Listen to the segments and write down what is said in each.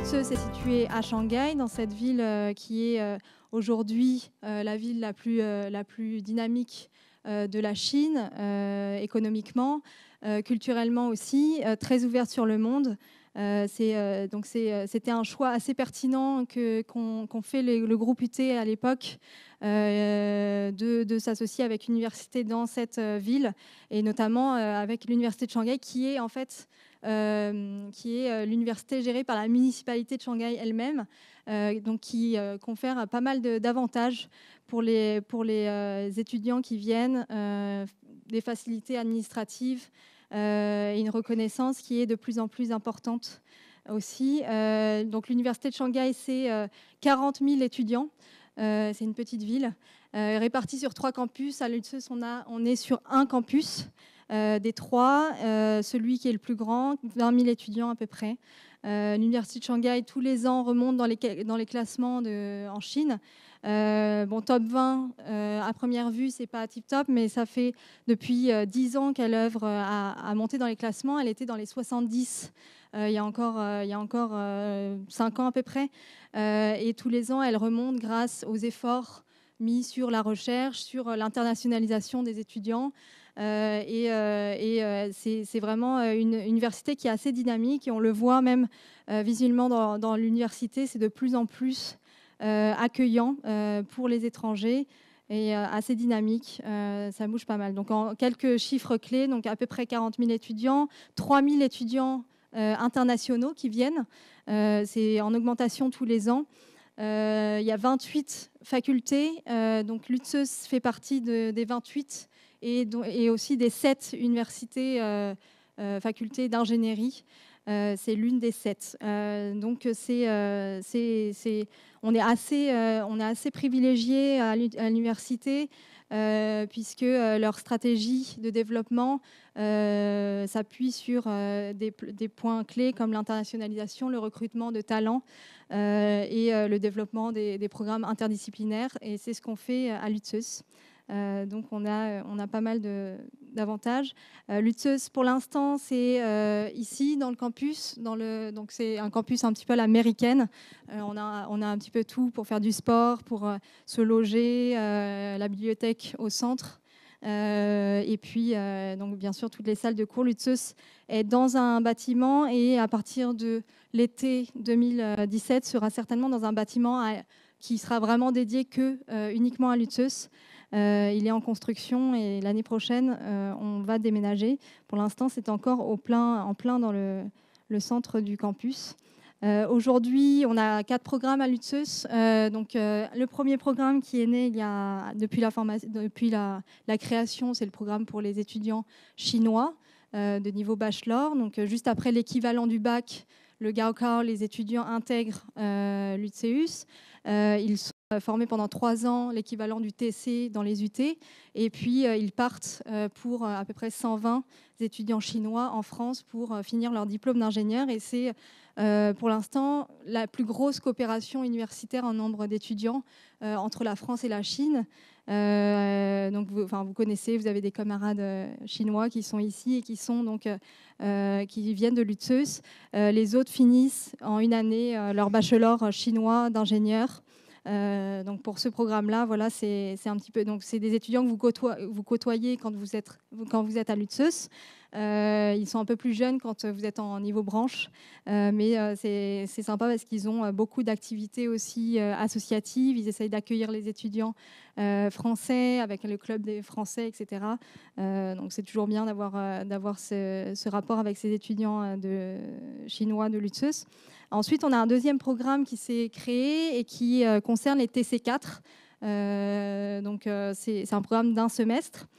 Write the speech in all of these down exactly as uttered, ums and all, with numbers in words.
Lütze est située à Shanghai, dans cette ville euh, qui est euh, aujourd'hui euh, la ville la plus, euh, la plus dynamique euh, de la Chine, euh, économiquement, euh, culturellement aussi, euh, très ouverte sur le monde. Euh, c'est, euh, donc c'est, euh, c'était un choix assez pertinent que, qu'on, qu'on fait les, le groupe U T à l'époque euh, de, de s'associer avec une université dans cette euh, ville, et notamment euh, avec l'université de Shanghai qui est en fait euh, qui est euh, l'université gérée par la municipalité de Shanghai elle-même, euh, donc qui euh, confère pas mal de, d'avantages pour les, pour les euh, étudiants qui viennent, euh, des facilités administratives, Euh, et une reconnaissance qui est de plus en plus importante aussi. Euh, donc l'université de Shanghai, c'est euh, quarante mille étudiants. Euh, c'est une petite ville euh, répartie sur trois campus. À Lütze, on, a, on est sur un campus euh, des trois, euh, celui qui est le plus grand, vingt mille étudiants à peu près. Euh, l'université de Shanghai, tous les ans, remonte dans les, dans les classements de, en Chine. Euh, bon, top vingt, euh, à première vue, c'est pas tip-top, mais ça fait depuis euh, dix ans qu'elle œuvre à, à monter dans les classements. Elle était dans les soixante-dix euh, il y a encore, euh, il y a encore euh, cinq ans à peu près. Euh, et tous les ans, elle remonte grâce aux efforts mis sur la recherche, sur l'internationalisation des étudiants. Euh, et euh, et euh, c'est, c'est vraiment une université qui est assez dynamique, et on le voit même euh, visuellement dans, dans l'université, c'est de plus en plus euh, accueillant euh, pour les étrangers et euh, assez dynamique, euh, ça bouge pas mal. Donc en quelques chiffres clés, donc à peu près quarante mille étudiants, trois mille étudiants euh, internationaux qui viennent, euh, c'est en augmentation tous les ans. Euh, il y a vingt-huit facultés, euh, donc Lütze fait partie de, des vingt-huit et, do, et aussi des sept universités, euh, euh, facultés d'ingénierie. Euh, c'est l'une des sept. Euh, donc c'est, euh, c'est, c'est, on est assez, euh, on est assez privilégié à l'université euh, puisque euh, leur stratégie de développement euh, s'appuie sur euh, des, des points clés comme l'internationalisation, le recrutement de talents euh, et euh, le développement des, des programmes interdisciplinaires. Et c'est ce qu'on fait à Lütze. Euh, donc on a, on a pas mal de, d'avantages. Euh, Lütze, pour l'instant, c'est euh, ici dans le campus. Dans le, donc c'est un campus un petit peu à l'américaine. Euh, on, a, on a un petit peu tout pour faire du sport, pour euh, se loger, euh, la bibliothèque au centre. Euh, et puis, euh, donc, bien sûr, toutes les salles de cours. Lütze est dans un bâtiment, et à partir de l'été deux mille dix-sept, sera certainement dans un bâtiment à, qui sera vraiment dédié que, euh, uniquement à Lütze. Euh, il est en construction, et l'année prochaine, euh, on va déménager. Pour l'instant, c'est encore au plein, en plein dans le, le centre du campus. Euh, aujourd'hui, on a quatre programmes à Lütze. Euh, donc, euh, le premier programme qui est né il y a, depuis, la, formation, depuis la, la création, c'est le programme pour les étudiants chinois euh, de niveau bachelor. Donc, euh, juste après l'équivalent du bac, le Gaokao, les étudiants intègrent euh, l'U T C E U S. Euh, ils sont formés pendant trois ans, l'équivalent du T C dans les U T. Et puis, euh, ils partent euh, pour euh, à peu près cent vingt étudiants chinois en France pour euh, finir leur diplôme d'ingénieur. Et c'est euh, pour l'instant la plus grosse coopération universitaire en nombre d'étudiants euh, entre la France et la Chine. Euh, donc, vous, enfin, vous connaissez, vous avez des camarades euh, chinois qui sont ici et qui sont donc euh, qui viennent de Lütze. Euh, les autres finissent en une année euh, leur bachelor chinois d'ingénieur. Euh, donc pour ce programme-là, voilà, c'est, c'est un petit peu. Donc c'est des étudiants que vous, côtoie, vous côtoyez quand vous êtes quand vous êtes à Lütze. Euh, ils sont un peu plus jeunes quand vous êtes en niveau branche, euh, mais euh, c'est, c'est sympa parce qu'ils ont beaucoup d'activités aussi euh, associatives. Ils essayent d'accueillir les étudiants euh, français avec le club des Français, et cetera. Euh, donc c'est toujours bien d'avoir, euh, d'avoir ce, ce rapport avec ces étudiants de, chinois de Lütze. Ensuite, on a un deuxième programme qui s'est créé et qui euh, concerne les T C quatre. Euh, donc euh, c'est, c'est un programme d'un semestre.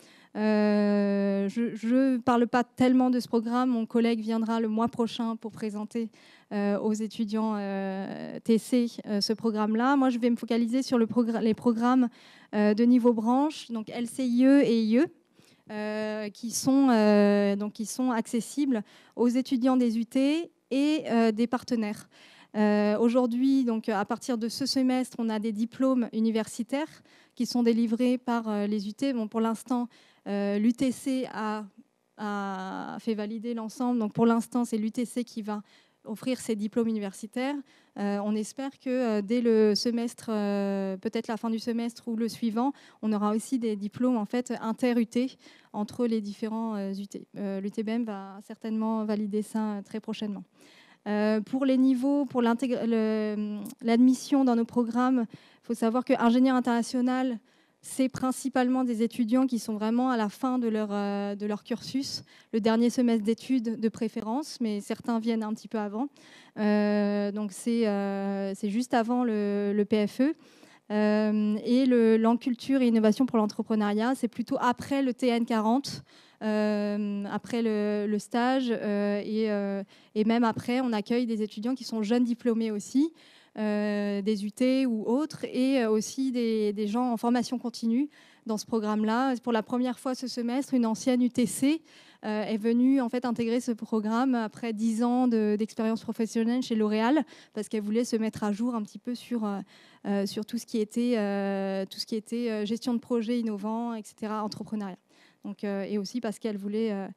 Euh, je ne parle pas tellement de ce programme. Mon collègue viendra le mois prochain pour présenter euh, aux étudiants euh, T C euh, ce programme-là. Moi, je vais me focaliser sur le progr- les programmes euh, de niveau branche, donc L C I E et I E, euh, qui, sont, euh, donc, qui sont accessibles aux étudiants des U T et euh, des partenaires. Euh, aujourd'hui, donc, à partir de ce semestre, on a des diplômes universitaires qui sont délivrés par euh, les U T. Bon, pour l'instant, euh, l'U T C a, a fait valider l'ensemble. Donc, pour l'instant, c'est l'U T C qui va offrir ces diplômes universitaires, euh, on espère que euh, dès le semestre, euh, peut-être la fin du semestre ou le suivant, on aura aussi des diplômes en fait inter-U T entre les différents euh, U T. Euh, L'U T B M va certainement valider ça très prochainement. Euh, pour les niveaux, pour l'admission dans nos programmes, il faut savoir qu'ingénieur international, c'est principalement des étudiants qui sont vraiment à la fin de leur, euh, de leur cursus, le dernier semestre d'études de préférence, mais certains viennent un petit peu avant. Euh, donc c'est euh, juste avant le, le P F E. Euh, et le langue culture et innovation pour l'entrepreneuriat, c'est plutôt après le T N quarante. Euh, après le, le stage euh, et, euh, et même après, on accueille des étudiants qui sont jeunes diplômés aussi, euh, des U T ou autres, et aussi des, des gens en formation continue dans ce programme-là. Pour la première fois ce semestre, une ancienne U T C euh, est venue en fait intégrer ce programme après dix ans d'expérience professionnelle chez L'Oréal, parce qu'elle voulait se mettre à jour un petit peu sur, euh, sur tout ce qui était, euh, tout ce qui était gestion de projets innovants, et cetera, entrepreneuriat. Donc, euh, et aussi parce qu'elle voulait euh,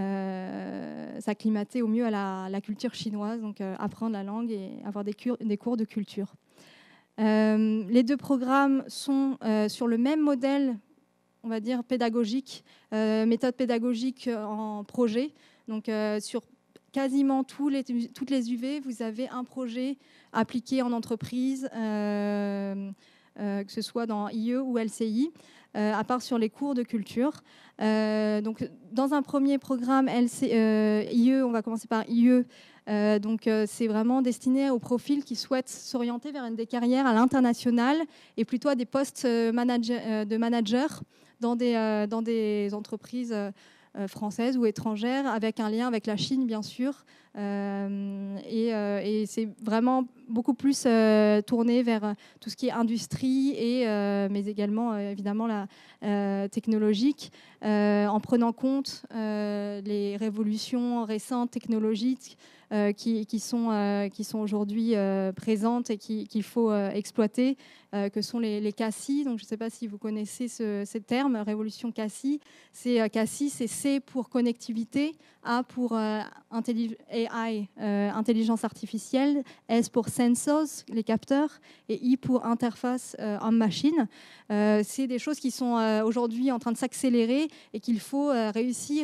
euh, s'acclimater au mieux à la, la culture chinoise, donc euh, apprendre la langue et avoir des, cure, des cours de culture. Euh, les deux programmes sont euh, sur le même modèle, on va dire, pédagogique, euh, méthode pédagogique en projet. Donc, euh, sur quasiment tous les, toutes les U V, vous avez un projet appliqué en entreprise, euh, euh, que ce soit dans I E ou L C I. Euh, à part sur les cours de culture. Euh, donc, dans un premier programme L C, euh, I E, on va commencer par I E. Euh, donc, euh, c'est vraiment destiné aux profils qui souhaitent s'orienter vers une des carrières à l'international et plutôt à des postes manager, euh, de manager dans des, euh, dans des entreprises euh, françaises ou étrangères, avec un lien avec la Chine, bien sûr. Euh, et, euh, et c'est vraiment beaucoup plus euh, tourné vers tout ce qui est industrie, et, euh, mais également euh, évidemment la euh, technologique, euh, en prenant compte euh, les révolutions récentes technologiques euh, qui, qui sont, euh, qui sont aujourd'hui euh, présentes et qu'il qui faut euh, exploiter, euh, que sont les, les C A C I. Donc, je ne sais pas si vous connaissez ce, ce terme, révolution C A C I. C'est, euh, C A C I, c'est C pour connectivité, A pour euh, A I, euh, intelligence artificielle, S pour sensors, les capteurs, et I pour interface euh, homme-machine. Euh, c'est des choses qui sont euh, aujourd'hui en train de s'accélérer et qu'il faut euh, réussir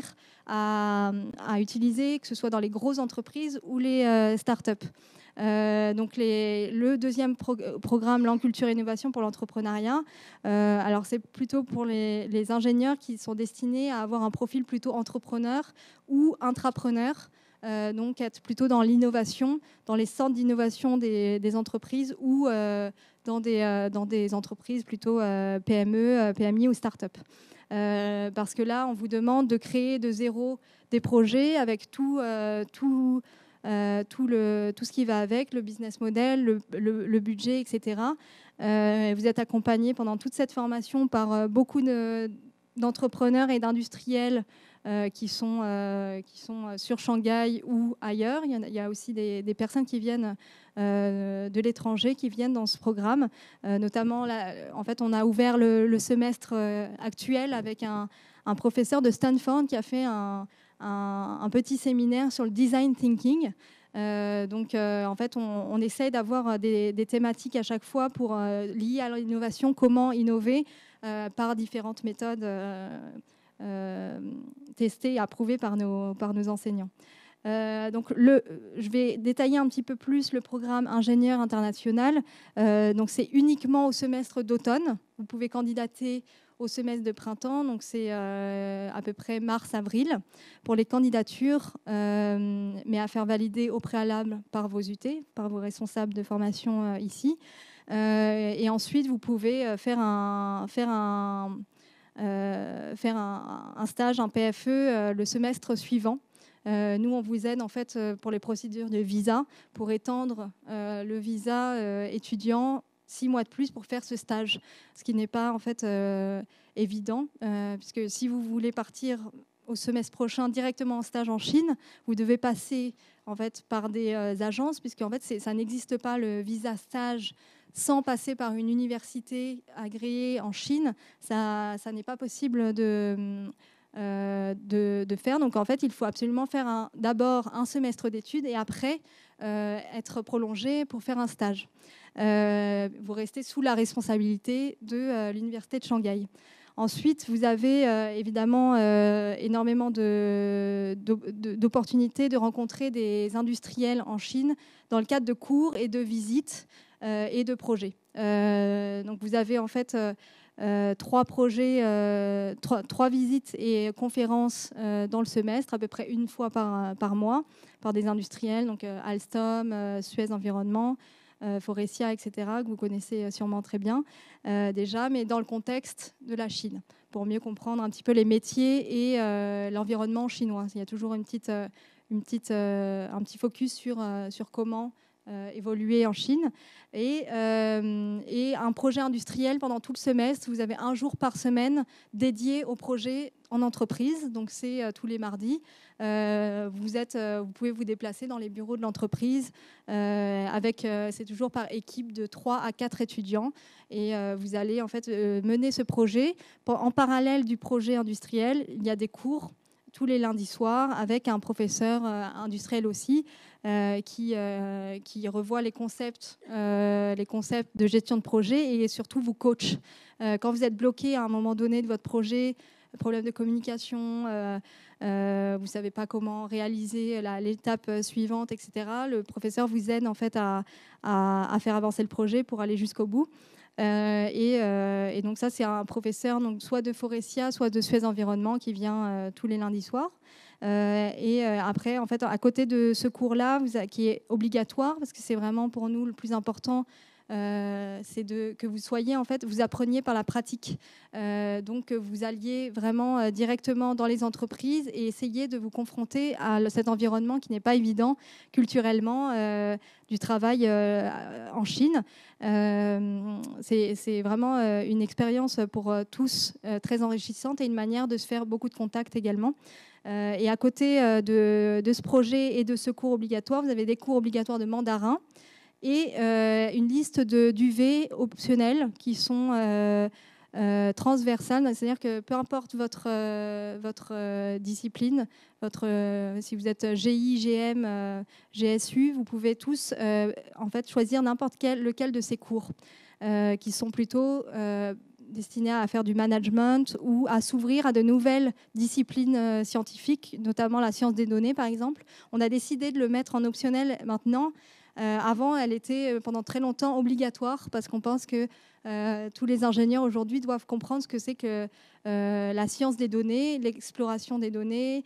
à, à utiliser, que ce soit dans les grosses entreprises ou les euh, startups. Euh, donc les, le deuxième pro programme Langue, Culture et Innovation pour l'entrepreneuriat, euh, alors c'est plutôt pour les, les ingénieurs qui sont destinés à avoir un profil plutôt entrepreneur ou intrapreneur, euh, donc être plutôt dans l'innovation, dans les centres d'innovation des, des entreprises ou euh, dans, des, euh, dans des entreprises plutôt euh, P M E, P M I ou start-up. Euh, parce que là, on vous demande de créer de zéro des projets avec tout, euh, tout, euh, tout, le, tout ce qui va avec, le business model, le, le, le budget, et cetera. Euh, vous êtes accompagné pendant toute cette formation par euh, beaucoup de, d'entrepreneurs et d'industriels euh, qui, sont, euh, qui sont sur Shanghai ou ailleurs. Il y a, il y a aussi des, des personnes qui viennent euh, de l'étranger, qui viennent dans ce programme. Euh, notamment, là, en fait, on a ouvert le, le semestre euh, actuel avec un, un professeur de Stanford qui a fait un, un, un petit séminaire sur le design thinking. Euh, donc, euh, en fait, on, on essaye d'avoir des, des thématiques à chaque fois pour euh, liées à l'innovation, comment innover euh, par différentes méthodes euh, euh, testées et approuvées par nos, par nos enseignants. Euh, donc le, je vais détailler un petit peu plus le programme ingénieur international. Euh, donc c'est uniquement au semestre d'automne. Vous pouvez candidater au semestre de printemps, donc c'est euh, à peu près mars-avril pour les candidatures, euh, mais à faire valider au préalable par vos U T, par vos responsables de formation euh, ici. Euh, et ensuite, vous pouvez faire un, faire un, euh, faire un, un stage, un P F E euh, le semestre suivant. Euh, nous, on vous aide en fait pour les procédures de visa, pour étendre euh, le visa euh, étudiant six mois de plus pour faire ce stage, ce qui n'est pas en fait euh, évident, euh, puisque si vous voulez partir au semestre prochain directement en stage en Chine, vous devez passer en fait par des euh, agences, puisque en fait ça n'existe pas le visa stage sans passer par une université agréée en Chine. Ça, ça n'est pas possible de euh, de, de faire. Donc en fait, il faut absolument faire d'abord un semestre d'études et après euh, être prolongé pour faire un stage. Euh, vous restez sous la responsabilité de euh, l'Université de Shanghai. Ensuite, vous avez euh, évidemment euh, énormément d'opportunités de, de, de rencontrer des industriels en Chine dans le cadre de cours et de visites euh, et de projets. Euh, donc vous avez en fait euh, euh, trois projets, euh, trois, trois visites et conférences euh, dans le semestre, à peu près une fois par, par mois, par des industriels, donc euh, Alstom, euh, Suez Environnement, Euh, Forestia, et cetera, que vous connaissez sûrement très bien euh, déjà, mais dans le contexte de la Chine, pour mieux comprendre un petit peu les métiers et euh, l'environnement chinois. Il y a toujours une petite, euh, une petite, euh, un petit focus sur, euh, sur comment euh, évoluer en Chine. Et, euh, et un projet industriel pendant tout le semestre. Vous avez un jour par semaine dédié au projet en entreprise, donc c'est euh, tous les mardis. Euh, vous, êtes, euh, vous pouvez vous déplacer dans les bureaux de l'entreprise euh, avec, euh, c'est toujours par équipe de trois à quatre étudiants et euh, vous allez en fait euh, mener ce projet. En parallèle du projet industriel, il y a des cours tous les lundis soirs avec un professeur euh, industriel aussi euh, qui, euh, qui revoit les concepts, euh, les concepts de gestion de projet et surtout vous coach. Euh, quand vous êtes bloqué à un moment donné de votre projet, problème de communication, euh, euh, vous ne savez pas comment réaliser l'étape suivante, et cetera, le professeur vous aide en fait à, à, à faire avancer le projet pour aller jusqu'au bout. Euh, et, euh, et donc ça, c'est un professeur donc, soit de Forestia, soit de Suez Environnement qui vient euh, tous les lundis soirs. Euh, et euh, après, en fait, à côté de ce cours-là, qui est obligatoire, parce que c'est vraiment pour nous le plus important, euh, c'est que vous soyez, en fait, vous appreniez par la pratique. Euh, donc, que vous alliez vraiment euh, directement dans les entreprises et essayer de vous confronter à cet environnement qui n'est pas évident culturellement euh, du travail euh, en Chine. Euh, c'est vraiment euh, une expérience pour euh, tous euh, très enrichissante et une manière de se faire beaucoup de contacts également. Euh, et à côté euh, de, de ce projet et de ce cours obligatoire, vous avez des cours obligatoires de mandarin et euh, une liste d'U V optionnels qui sont euh, euh, transversales, c'est-à-dire que peu importe votre, euh, votre euh, discipline, votre, euh, si vous êtes G I, G M, euh, G S U, vous pouvez tous euh, en fait, choisir n'importe quel, lequel de ces cours euh, qui sont plutôt euh, destinés à faire du management ou à s'ouvrir à de nouvelles disciplines euh, scientifiques, notamment la science des données par exemple. On a décidé de le mettre en optionnel maintenant. Euh, avant, elle était pendant très longtemps obligatoire parce qu'on pense que euh, tous les ingénieurs aujourd'hui doivent comprendre ce que c'est que euh, la science des données, l'exploration des données,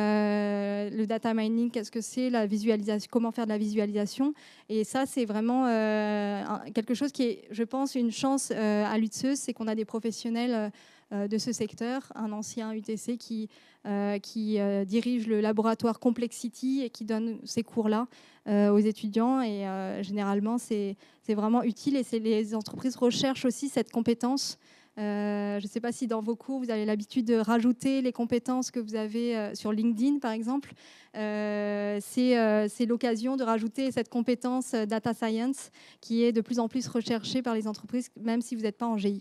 euh, le data mining, qu'est-ce que c'est, la visualisation, comment faire de la visualisation. Et ça, c'est vraiment euh, quelque chose qui est, je pense, une chance euh, à l'U T S E, c'est qu'on a des professionnels euh, de ce secteur, un ancien U T C qui, euh, qui euh, dirige le laboratoire Complexity et qui donne ces cours-là euh, aux étudiants. Et euh, généralement, c'est vraiment utile et les entreprises recherchent aussi cette compétence. Euh, je ne sais pas si dans vos cours, vous avez l'habitude de rajouter les compétences que vous avez euh, sur LinkedIn, par exemple. Euh, c'est euh, l'occasion de rajouter cette compétence euh, data science qui est de plus en plus recherchée par les entreprises, même si vous n'êtes pas en G I.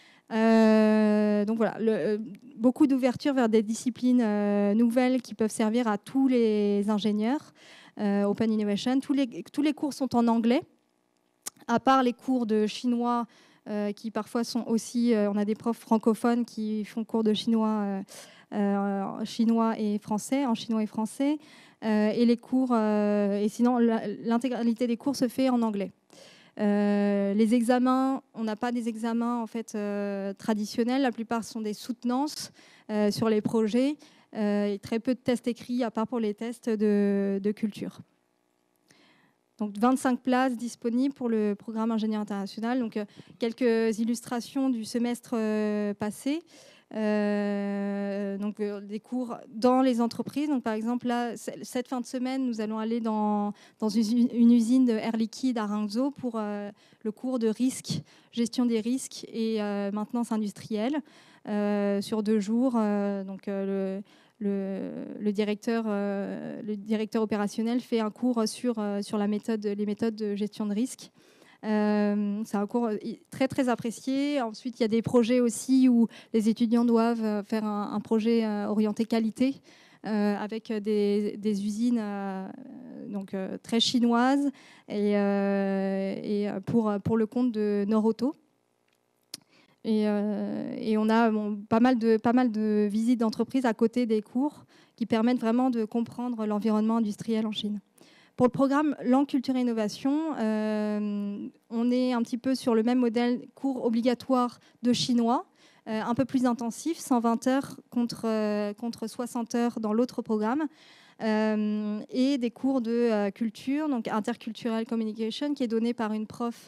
Euh, donc voilà, le, euh, beaucoup d'ouverture vers des disciplines euh, nouvelles qui peuvent servir à tous les ingénieurs. Euh, Open Innovation, tous les, tous les cours sont en anglais, à part les cours de chinois euh, qui parfois sont aussi, euh, on a des profs francophones qui font cours de chinois, euh, euh, chinois et français, en chinois et français, euh, et les cours, euh, et sinon l'intégralité des cours se fait en anglais. Euh, les examens, on n'a pas des examens en fait euh, traditionnels. La plupart sont des soutenances euh, sur les projets euh, et très peu de tests écrits, à part pour les tests de, de culture. Donc vingt-cinq places disponibles pour le programme ingénieur international. Donc euh, quelques illustrations du semestre euh, passé. Euh, donc euh, des cours dans les entreprises. Donc par exemple là, cette fin de semaine, nous allons aller dans, dans une, une usine de Air Liquide à Rangzhou pour euh, le cours de risque, gestion des risques et euh, maintenance industrielle euh, sur deux jours. Euh, donc euh, le Le, le, directeur, euh, le directeur opérationnel fait un cours sur, euh, sur la méthode, les méthodes de gestion de risque. Euh, c'est un cours très très apprécié. Ensuite, il y a des projets aussi où les étudiants doivent faire un, un projet orienté qualité euh, avec des, des usines euh, donc, euh, très chinoises et, euh, et pour, pour le compte de Norauto. Et, euh, et on a bon, pas, mal de, pas mal de visites d'entreprises à côté des cours qui permettent vraiment de comprendre l'environnement industriel en Chine. Pour le programme Langue, Culture et Innovation, euh, on est un petit peu sur le même modèle cours obligatoire de chinois, euh, un peu plus intensif, cent vingt heures contre, euh, contre soixante heures dans l'autre programme, euh, et des cours de euh, culture, donc intercultural communication, qui est donné par une prof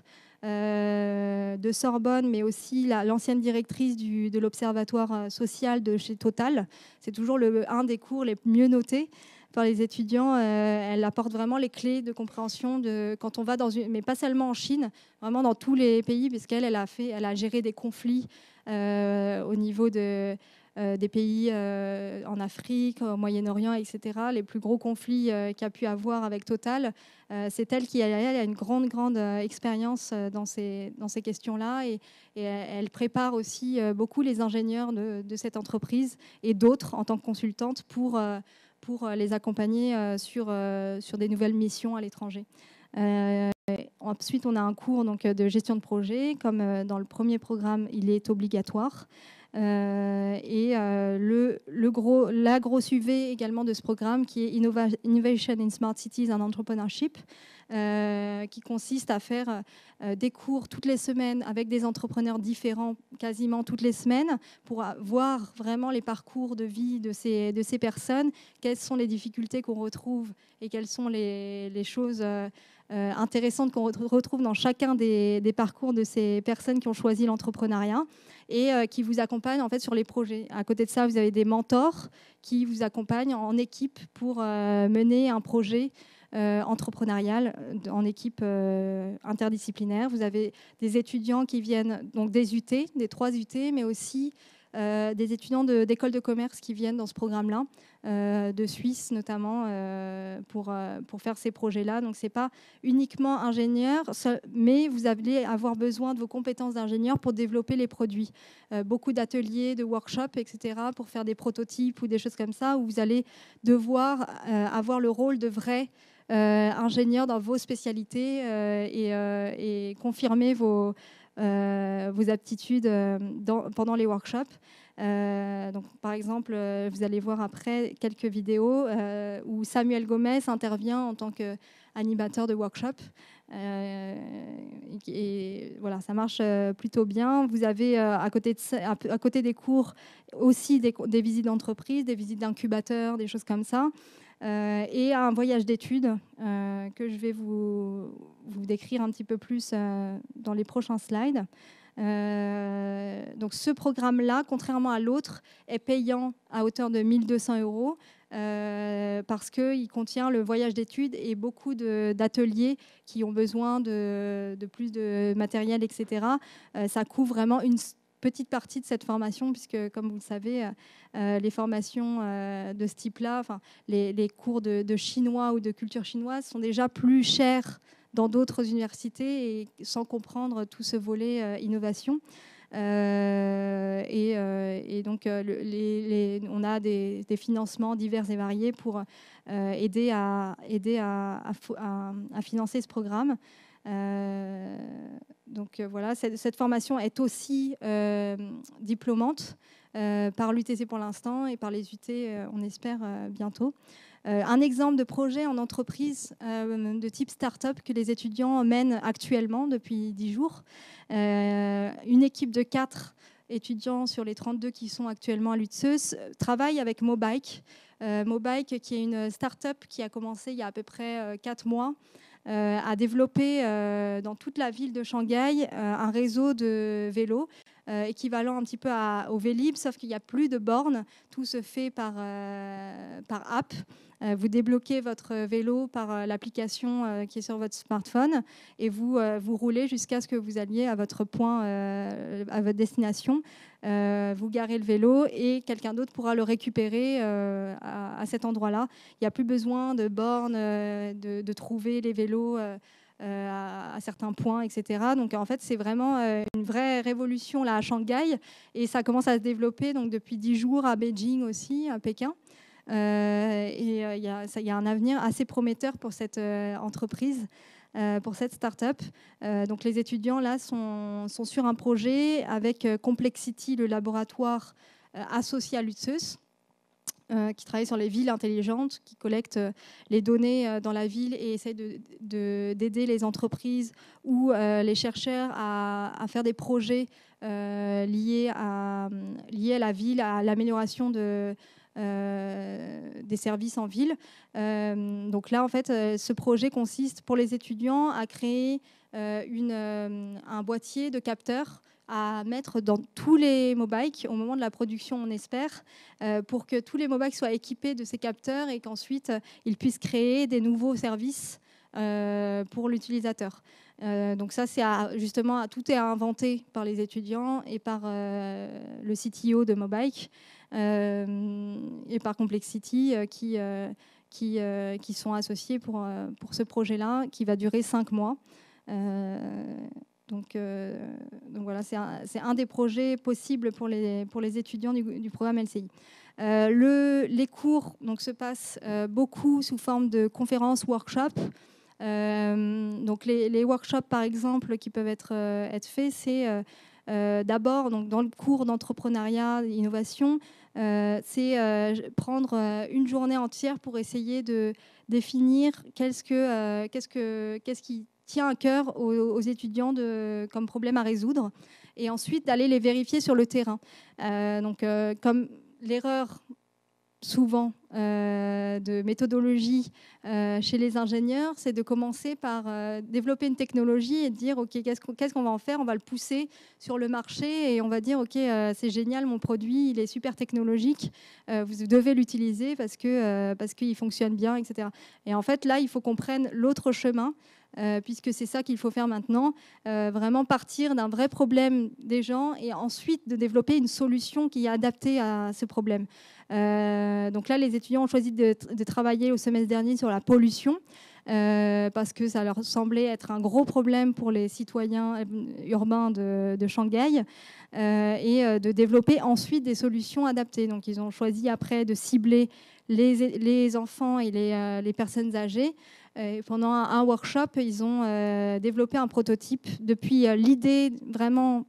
euh, de Sorbonne, mais aussi l'ancienne directrice du, de l'Observatoire social de chez Total. C'est toujours le, un des cours les mieux notés par les étudiants. Euh, elle apporte vraiment les clés de compréhension de quand on va dans une, mais pas seulement en Chine, vraiment dans tous les pays, puisqu'elle elle a fait, elle a géré des conflits euh, au niveau de euh, des pays euh, en Afrique, au Moyen-Orient, et cetera. Les plus gros conflits euh, qu'il y a pu avoir avec Total, euh, c'est elle qui a, elle a une grande grande euh, expérience dans ces dans ces questions-là, et, et elle prépare aussi euh, beaucoup les ingénieurs de, de cette entreprise et d'autres en tant que consultante pour euh, pour les accompagner sur, sur des nouvelles missions à l'étranger. Euh, ensuite, on a un cours donc, de gestion de projet. Comme dans le premier programme, il est obligatoire. Euh, et euh, le, le gros, la grosse U V également de ce programme, qui est Innova Innovation in Smart Cities and Entrepreneurship, euh, qui consiste à faire euh, des cours toutes les semaines avec des entrepreneurs différents, quasiment toutes les semaines, pour voir vraiment les parcours de vie de ces, de ces personnes, quelles sont les difficultés qu'on retrouve et quelles sont les, les choses euh, euh, intéressantes qu'on retrouve dans chacun des, des parcours de ces personnes qui ont choisi l'entrepreneuriat et euh, qui vous accompagnent en fait sur les projets. À côté de ça, vous avez des mentors qui vous accompagnent en équipe pour euh, mener un projet euh, entrepreneurial en équipe euh, interdisciplinaire. Vous avez des étudiants qui viennent donc des U T, des trois U T, mais aussi euh, des étudiants d'écoles de, de commerce qui viennent dans ce programme-là, euh, de Suisse notamment, euh, pour, euh, pour faire ces projets-là. Donc, ce n'est pas uniquement ingénieur, mais vous allez avoir besoin de vos compétences d'ingénieur pour développer les produits. Euh, beaucoup d'ateliers, de workshops, et cetera, pour faire des prototypes ou des choses comme ça, où vous allez devoir euh, avoir le rôle de vrai euh, ingénieur dans vos spécialités euh, et, euh, et confirmer vos... Euh, vos aptitudes euh, dans, pendant les workshops. Euh, donc, par exemple, euh, vous allez voir après quelques vidéos euh, où Samuel Gomez intervient en tant qu'animateur de workshop. Euh, et, et voilà, ça marche euh, plutôt bien. Vous avez euh, à, côté de ça, à, à côté des cours aussi des, des visites d'entreprise, des visites d'incubateurs, des choses comme ça. Euh, et un voyage d'études euh, que je vais vous, vous décrire un petit peu plus euh, dans les prochains slides. Euh, donc ce programme-là, contrairement à l'autre, est payant à hauteur de mille deux cents euros euh, parce qu'il contient le voyage d'études et beaucoup d'ateliers qui ont besoin de, de plus de matériel, et cetera. Euh, ça couvre vraiment une petite partie de cette formation, puisque, comme vous le savez, euh, les formations euh, de ce type-là, enfin, les, les cours de, de chinois ou de culture chinoise sont déjà plus chers dans d'autres universités, et sans comprendre tout ce volet euh, innovation. Euh, et, euh, et donc, euh, les, les, on a des, des financements divers et variés pour euh, aider, à, aider à, à, à, à financer ce programme. Euh, donc euh, voilà, cette, cette formation est aussi euh, diplômante euh, par l'U T C pour l'instant et par les U T, euh, on espère, euh, bientôt. Euh, un exemple de projet en entreprise euh, de type start-up que les étudiants mènent actuellement depuis dix jours. Euh, une équipe de quatre étudiants sur les trente-deux qui sont actuellement à l'U T S E S travaille avec Mobike. Euh, Mobike, qui est une start-up qui a commencé il y a à peu près euh, quatre mois, Euh, a développé euh, dans toute la ville de Shanghai euh, un réseau de vélos euh, équivalent un petit peu à, au Vélib, sauf qu'il n'y a plus de bornes. Tout se fait par, euh, par app. Euh, vous débloquez votre vélo par euh, l'application euh, qui est sur votre smartphone et vous, euh, vous roulez jusqu'à ce que vous alliez à votre point, euh, à votre destination. Euh, vous garez le vélo et quelqu'un d'autre pourra le récupérer euh, à, à cet endroit-là. Il n'y a plus besoin de bornes, euh, de, de trouver les vélos euh, euh, à, à certains points, et cetera. Donc en fait, c'est vraiment euh, une vraie révolution là à Shanghai, et ça commence à se développer donc depuis dix jours à Beijing aussi, à Pékin. Euh, et il euh, y, y a un avenir assez prometteur pour cette euh, entreprise, euh, pour cette start-up. Euh, donc les étudiants là sont, sont sur un projet avec euh, Complexity, le laboratoire euh, associé à Lutzeuss, euh, qui travaille sur les villes intelligentes, qui collecte euh, les données euh, dans la ville et essaie de, de, d'aider les entreprises ou euh, les chercheurs à, à faire des projets euh, liés, à, liés à la ville, à l'amélioration de Euh, des services en ville. Euh, donc là, en fait, euh, ce projet consiste pour les étudiants à créer euh, une, euh, un boîtier de capteurs à mettre dans tous les mobikes au moment de la production, on espère, euh, pour que tous les mobikes soient équipés de ces capteurs et qu'ensuite euh, ils puissent créer des nouveaux services euh, pour l'utilisateur. Euh, donc ça, c'est à, justement, tout est inventé par les étudiants et par euh, le C T O de Mobike. Euh, et par Complexity euh, qui, euh, qui, euh, qui sont associés pour, euh, pour ce projet-là qui va durer cinq mois. Euh, donc, euh, donc voilà, c'est un, c'est un des projets possibles pour les, pour les étudiants du, du programme L C I. Euh, le, les cours donc, se passent euh, beaucoup sous forme de conférences, workshops. Euh, donc les, les workshops, par exemple, qui peuvent être, euh, être faits, c'est euh, euh, d'abord, donc, dans le cours d'entrepreneuriat, d'innovation, euh, c'est euh, prendre euh, une journée entière pour essayer de définir qu'est-ce, que, euh, qu'est-ce, que, qu'est-ce qui tient à cœur aux, aux étudiants de, comme problème à résoudre, et ensuite d'aller les vérifier sur le terrain. Euh, donc, euh, comme l'erreur souvent euh, de méthodologie euh, chez les ingénieurs, c'est de commencer par euh, développer une technologie et de dire ok, qu'est-ce qu'on, qu'est-ce qu'on va en faire? On va le pousser sur le marché et on va dire ok, euh, c'est génial, mon produit, il est super technologique, euh, vous devez l'utiliser parce que euh, parce qu'il fonctionne bien, et cetera. Et en fait, là, il faut qu'on prenne l'autre chemin. Euh, puisque c'est ça qu'il faut faire maintenant, euh, vraiment partir d'un vrai problème des gens et ensuite de développer une solution qui est adaptée à ce problème. Euh, donc là, les étudiants ont choisi de, de travailler au semestre dernier sur la pollution, euh, parce que ça leur semblait être un gros problème pour les citoyens urbains de, de Shanghai, euh, et de développer ensuite des solutions adaptées. Donc ils ont choisi après de cibler les, les enfants et les, euh, les personnes âgées. Et pendant un, un workshop, ils ont euh, développé un prototype depuis euh, l'idée vraiment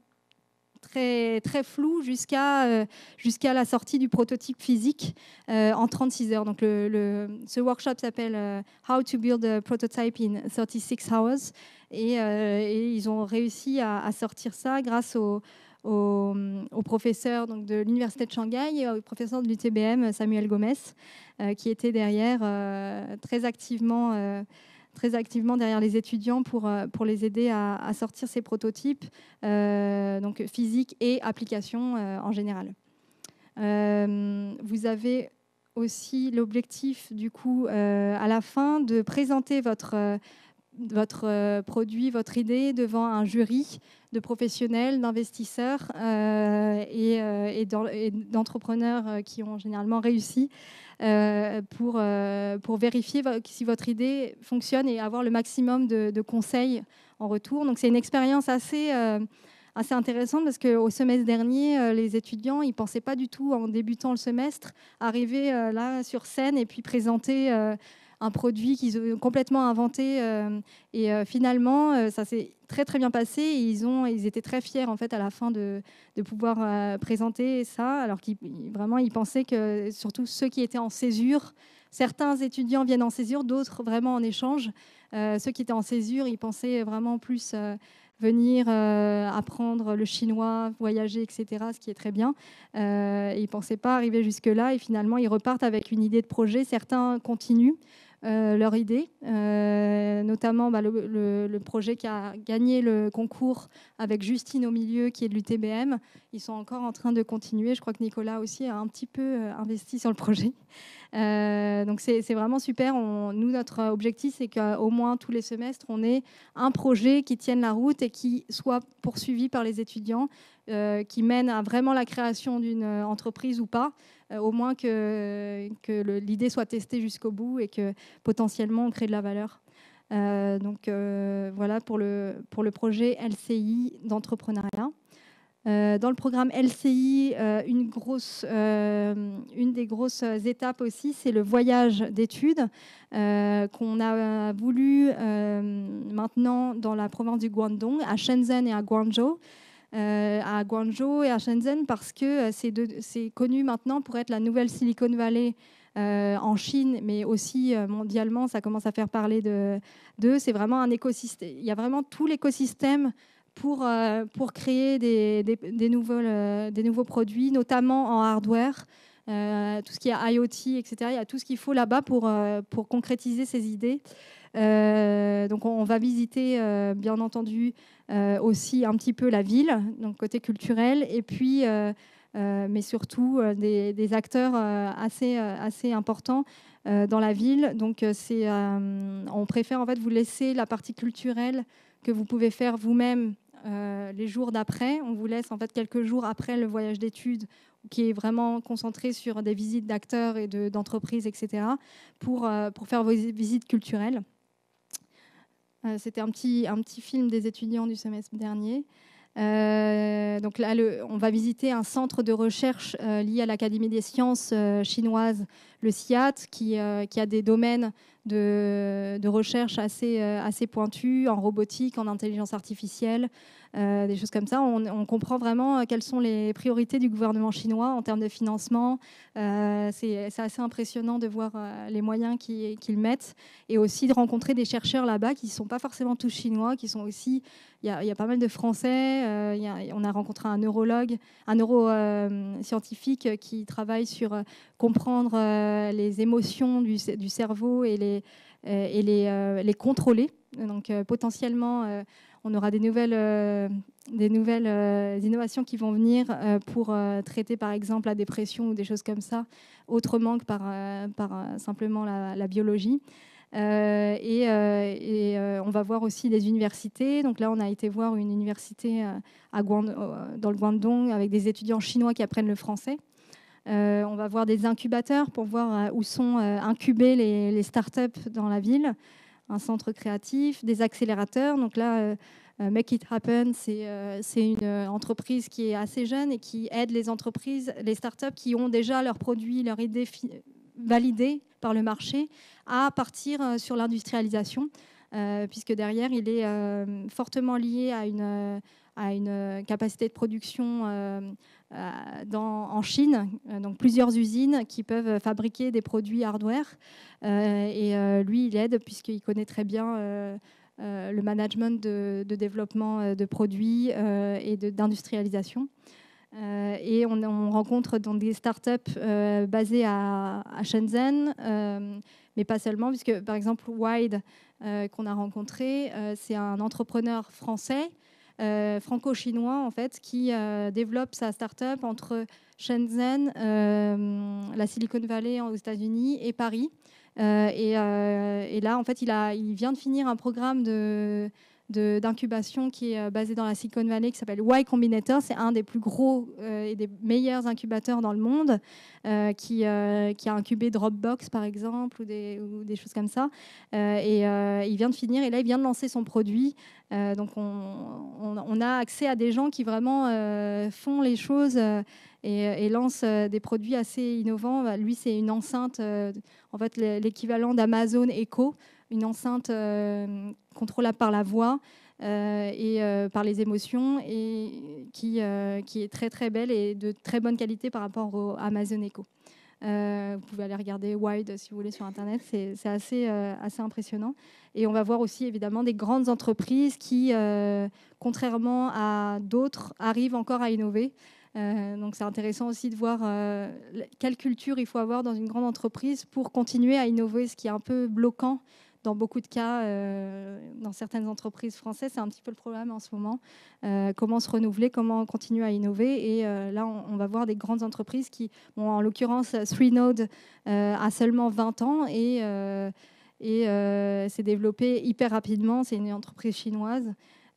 très, très floue jusqu'à euh, jusqu'à la sortie du prototype physique euh, en trente-six heures. Donc le, le, ce workshop s'appelle euh, How to Build a Prototype in thirty-six hours. Et, euh, et ils ont réussi à, à sortir ça grâce au, au, au professeur donc, de l'Université de Shanghai et au professeur de l'U T B M, Samuel Gomez, euh, qui était derrière euh, très activement... Euh, très activement derrière les étudiants pour, pour les aider à, à sortir ces prototypes, euh, donc physique et application euh, en général. Euh, vous avez aussi l'objectif, du coup, euh, à la fin, de présenter votre, euh, votre euh, produit, votre idée devant un jury de professionnels, d'investisseurs euh, et, euh, et d'entrepreneurs euh, qui ont généralement réussi euh, pour, euh, pour vérifier si votre idée fonctionne et avoir le maximum de, de conseils en retour. Donc c'est une expérience assez, euh, assez intéressante parce qu'au semestre dernier, euh, les étudiants, ils ne pensaient pas du tout, en débutant le semestre, arriver euh, là sur scène et puis présenter euh, un produit qu'ils ont complètement inventé. Euh, et euh, finalement, euh, ça s'est très très bien passé. Et ils, ont, ils étaient très fiers en fait à la fin de, de pouvoir euh, présenter ça, alors qu'ils vraiment ils pensaient que surtout ceux qui étaient en césure, certains étudiants viennent en césure, d'autres vraiment en échange. Euh, ceux qui étaient en césure, ils pensaient vraiment plus euh, venir euh, apprendre le chinois, voyager, et cetera, ce qui est très bien. Euh, ils ne pensaient pas arriver jusque-là et finalement, ils repartent avec une idée de projet. Certains continuent euh, leur idée, euh, notamment bah, le, le, le projet qui a gagné le concours avec Justine au milieu, qui est de l'U T B M. Ils sont encore en train de continuer. Je crois que Nicolas aussi a un petit peu euh, investi sur le projet. Euh, donc c'est, c'est vraiment super. On, nous, notre objectif, c'est qu'au moins tous les semestres, on ait un projet qui tienne la route et qui soit poursuivi par les étudiants, euh, qui mène à vraiment la création d'une entreprise ou pas, euh, au moins que, que le, l'idée soit testée jusqu'au bout et que potentiellement on crée de la valeur. Euh, donc euh, voilà pour le, pour le projet L C I d'entrepreneuriat. Euh, dans le programme L C I, euh, une, grosse, euh, une des grosses étapes aussi, c'est le voyage d'études euh, qu'on a voulu euh, maintenant dans la province du Guangdong, à Shenzhen et à Guangzhou. Euh, à Guangzhou et à Shenzhen parce que c'est, de, c'est connu maintenant pour être la nouvelle Silicon Valley euh, en Chine, mais aussi euh, mondialement, ça commence à faire parler de, d'eux. C'est vraiment un écosystème. Il y a vraiment tout l'écosystème pour, euh, pour créer des, des, des, nouveaux, euh, des nouveaux produits, notamment en hardware, euh, tout ce qui est IoT, et cetera. Il y a tout ce qu'il faut là-bas pour, euh, pour concrétiser ces idées. Euh, donc on, on va visiter, euh, bien entendu, euh, aussi un petit peu la ville, donc côté culturel, et puis, euh, euh, mais surtout euh, des, des acteurs euh, assez, euh, assez importants euh, dans la ville. Donc c'est, euh, on préfère en fait vous laisser la partie culturelle que vous pouvez faire vous-même euh, les jours d'après. On vous laisse en fait quelques jours après le voyage d'études qui est vraiment concentré sur des visites d'acteurs et de, d'entreprises, et cetera, pour, euh, pour faire vos visites culturelles. Euh, c'était un petit, un petit film des étudiants du semestre dernier. Euh, donc là, le, on va visiter un centre de recherche euh, lié à l'Académie des sciences euh, chinoise, le C I A T, qui, euh, qui a des domaines de, de recherche assez, euh, assez pointus en robotique, en intelligence artificielle, euh, des choses comme ça. On, on comprend vraiment quelles sont les priorités du gouvernement chinois en termes de financement. Euh, c'est, c'est assez impressionnant de voir euh, les moyens qu'ils, qu'ils mettent et aussi de rencontrer des chercheurs là-bas qui ne sont pas forcément tous chinois, qui sont aussi... Il y a, il y a pas mal de Français. Euh, il y a, on a rencontré un neurologue, un neuroscientifique euh, qui travaille sur euh, comprendre euh, les émotions du, du cerveau et les, euh, et les, euh, les contrôler. Donc euh, potentiellement, euh, on aura des nouvelles, euh, des nouvelles euh, innovations qui vont venir euh, pour euh, traiter par exemple la dépression ou des choses comme ça, autrement que par, euh, par euh, simplement la, la biologie. Euh, et, euh, et euh, on va voir aussi des universités. Donc là, on a été voir une université euh, à Guang, euh, dans le Guangdong avec des étudiants chinois qui apprennent le français. Euh, on va voir des incubateurs pour voir euh, où sont euh, incubées les, les startups dans la ville, un centre créatif, des accélérateurs. Donc là, euh, Make It Happen, c'est euh, c'est une entreprise qui est assez jeune et qui aide les entreprises, les startups qui ont déjà leurs produits, leurs idées validées par le marché à partir euh, sur l'industrialisation, euh, puisque derrière, il est euh, fortement lié à une, euh, à une capacité de production euh, euh, dans, en Chine, euh, donc plusieurs usines qui peuvent fabriquer des produits hardware. Euh, et euh, lui, il aide puisqu'il connaît très bien euh, euh, le management de, de développement de produits euh, et de, d'industrialisation. Euh, et on, on rencontre dans des startups euh, basées à, à Shenzhen, euh, mais pas seulement, puisque par exemple Wide euh, qu'on a rencontré, euh, c'est un entrepreneur français, euh, franco-chinois en fait, qui euh, développe sa startup entre Shenzhen, euh, la Silicon Valley aux États-Unis et Paris. Euh, et, euh, et là, en fait, il, a, il vient de finir un programme de de, d'incubation qui est basé dans la Silicon Valley, qui s'appelle Y Combinator. C'est un des plus gros euh, et des meilleurs incubateurs dans le monde, euh, qui, euh, qui a incubé Dropbox, par exemple, ou des, ou des choses comme ça. Euh, et euh, il vient de finir, et là, il vient de lancer son produit. Euh, donc, on, on, on a accès à des gens qui vraiment euh, font les choses euh, et, et lancent euh, des produits assez innovants. Bah, lui, c'est une enceinte, euh, en fait, l'équivalent d'Amazon Echo, une enceinte euh, contrôlable par la voix euh, et euh, par les émotions, et qui, euh, qui est très très belle et de très bonne qualité par rapport au Amazon Echo. Euh, vous pouvez aller regarder Wide si vous voulez sur Internet, c'est, c'est assez, euh, assez impressionnant. Et on va voir aussi évidemment des grandes entreprises qui, euh, contrairement à d'autres, arrivent encore à innover. Euh, donc c'est intéressant aussi de voir euh, quelle culture il faut avoir dans une grande entreprise pour continuer à innover, ce qui est un peu bloquant dans beaucoup de cas, euh, dans certaines entreprises françaises. C'est un petit peu le problème en ce moment. Euh, comment se renouveler, comment continuer à innover. Et euh, là, on, on va voir des grandes entreprises qui, bon, en l'occurrence, Three-Node euh, a seulement vingt ans et, euh, et euh, s'est développée hyper rapidement. C'est une entreprise chinoise.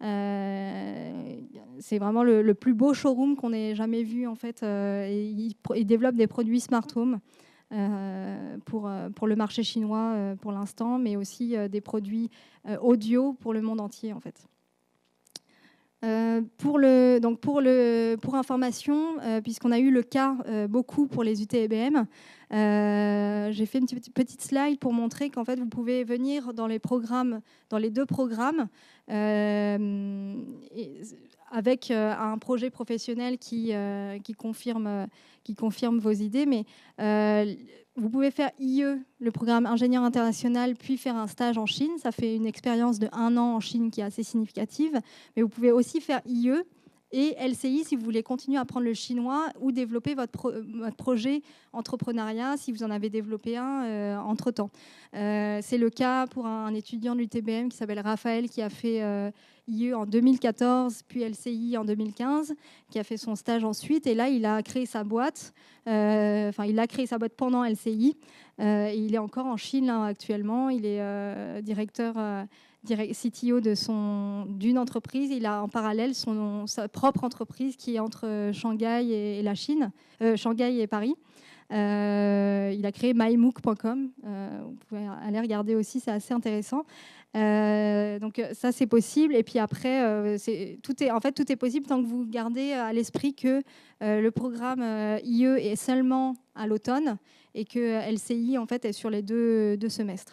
Euh, c'est vraiment le, le plus beau showroom qu'on ait jamais vu en fait. Euh, et il, il développe des produits smart home. euh, pour, pour le marché chinois euh, pour l'instant, mais aussi euh, des produits euh, audio pour le monde entier en fait. Euh, pour, le, donc pour, le, pour information, euh, puisqu'on a eu le cas euh, beaucoup pour les U T B M, euh, j'ai fait une petite, petite slide pour montrer qu'en fait vous pouvez venir dans les programmes, dans les deux programmes, euh, et, avec euh, un projet professionnel qui, euh, qui, confirme, qui confirme vos idées, mais euh, vous pouvez faire I E, le programme ingénieur international, puis faire un stage en Chine. Ça fait une expérience de un an en Chine qui est assez significative. Mais vous pouvez aussi faire I E et L C I si vous voulez continuer à apprendre le chinois ou développer votre, pro votre projet entrepreneuriat si vous en avez développé un euh, entre-temps. Euh, c'est le cas pour un, un étudiant de l'U T B M qui s'appelle Raphaël, qui a fait euh, I E en deux mille quatorze, puis L C I en deux mille quinze, qui a fait son stage ensuite. Et là, il a créé sa boîte. Euh, enfin, il a créé sa boîte pendant L C I. Euh, et il est encore en Chine là, actuellement. Il est euh, directeur... Euh, C T O de son, d'une entreprise. Il a en parallèle son, sa propre entreprise qui est entre Shanghai et, et la Chine, euh, Shanghai et Paris. Euh, il a créé my mooc point com. Euh, vous pouvez aller regarder aussi, c'est assez intéressant. Euh, donc ça, c'est possible. Et puis après, euh, c'est, tout est, en fait, tout est possible tant que vous gardez à l'esprit que euh, le programme euh, I E est seulement à l'automne et que L C I en fait est sur les deux, deux semestres.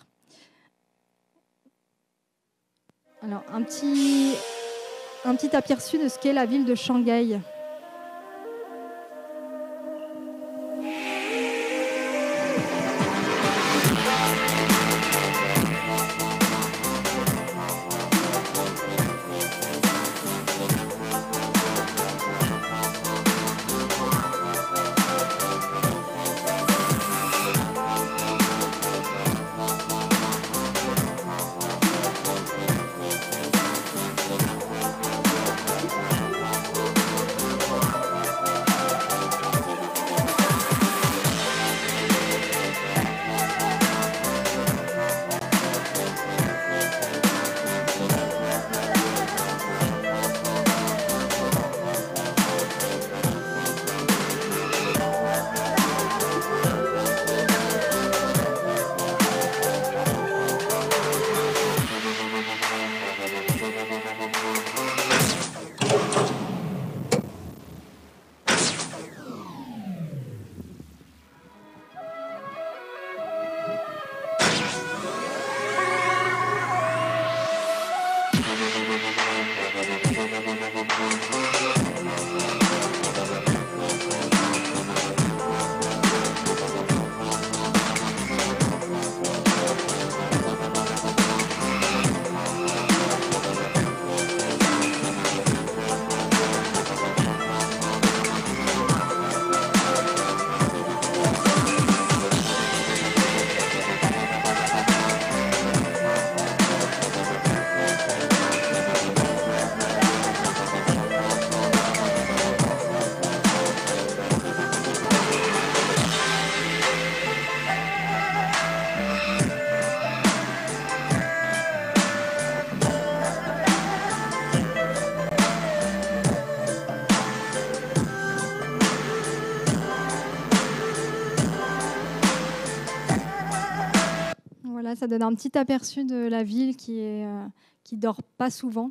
Alors, un petit, un petit aperçu de ce qu'est la ville de Shanghai. Voilà, ça donne un petit aperçu de la ville qui est euh, qui dort pas souvent.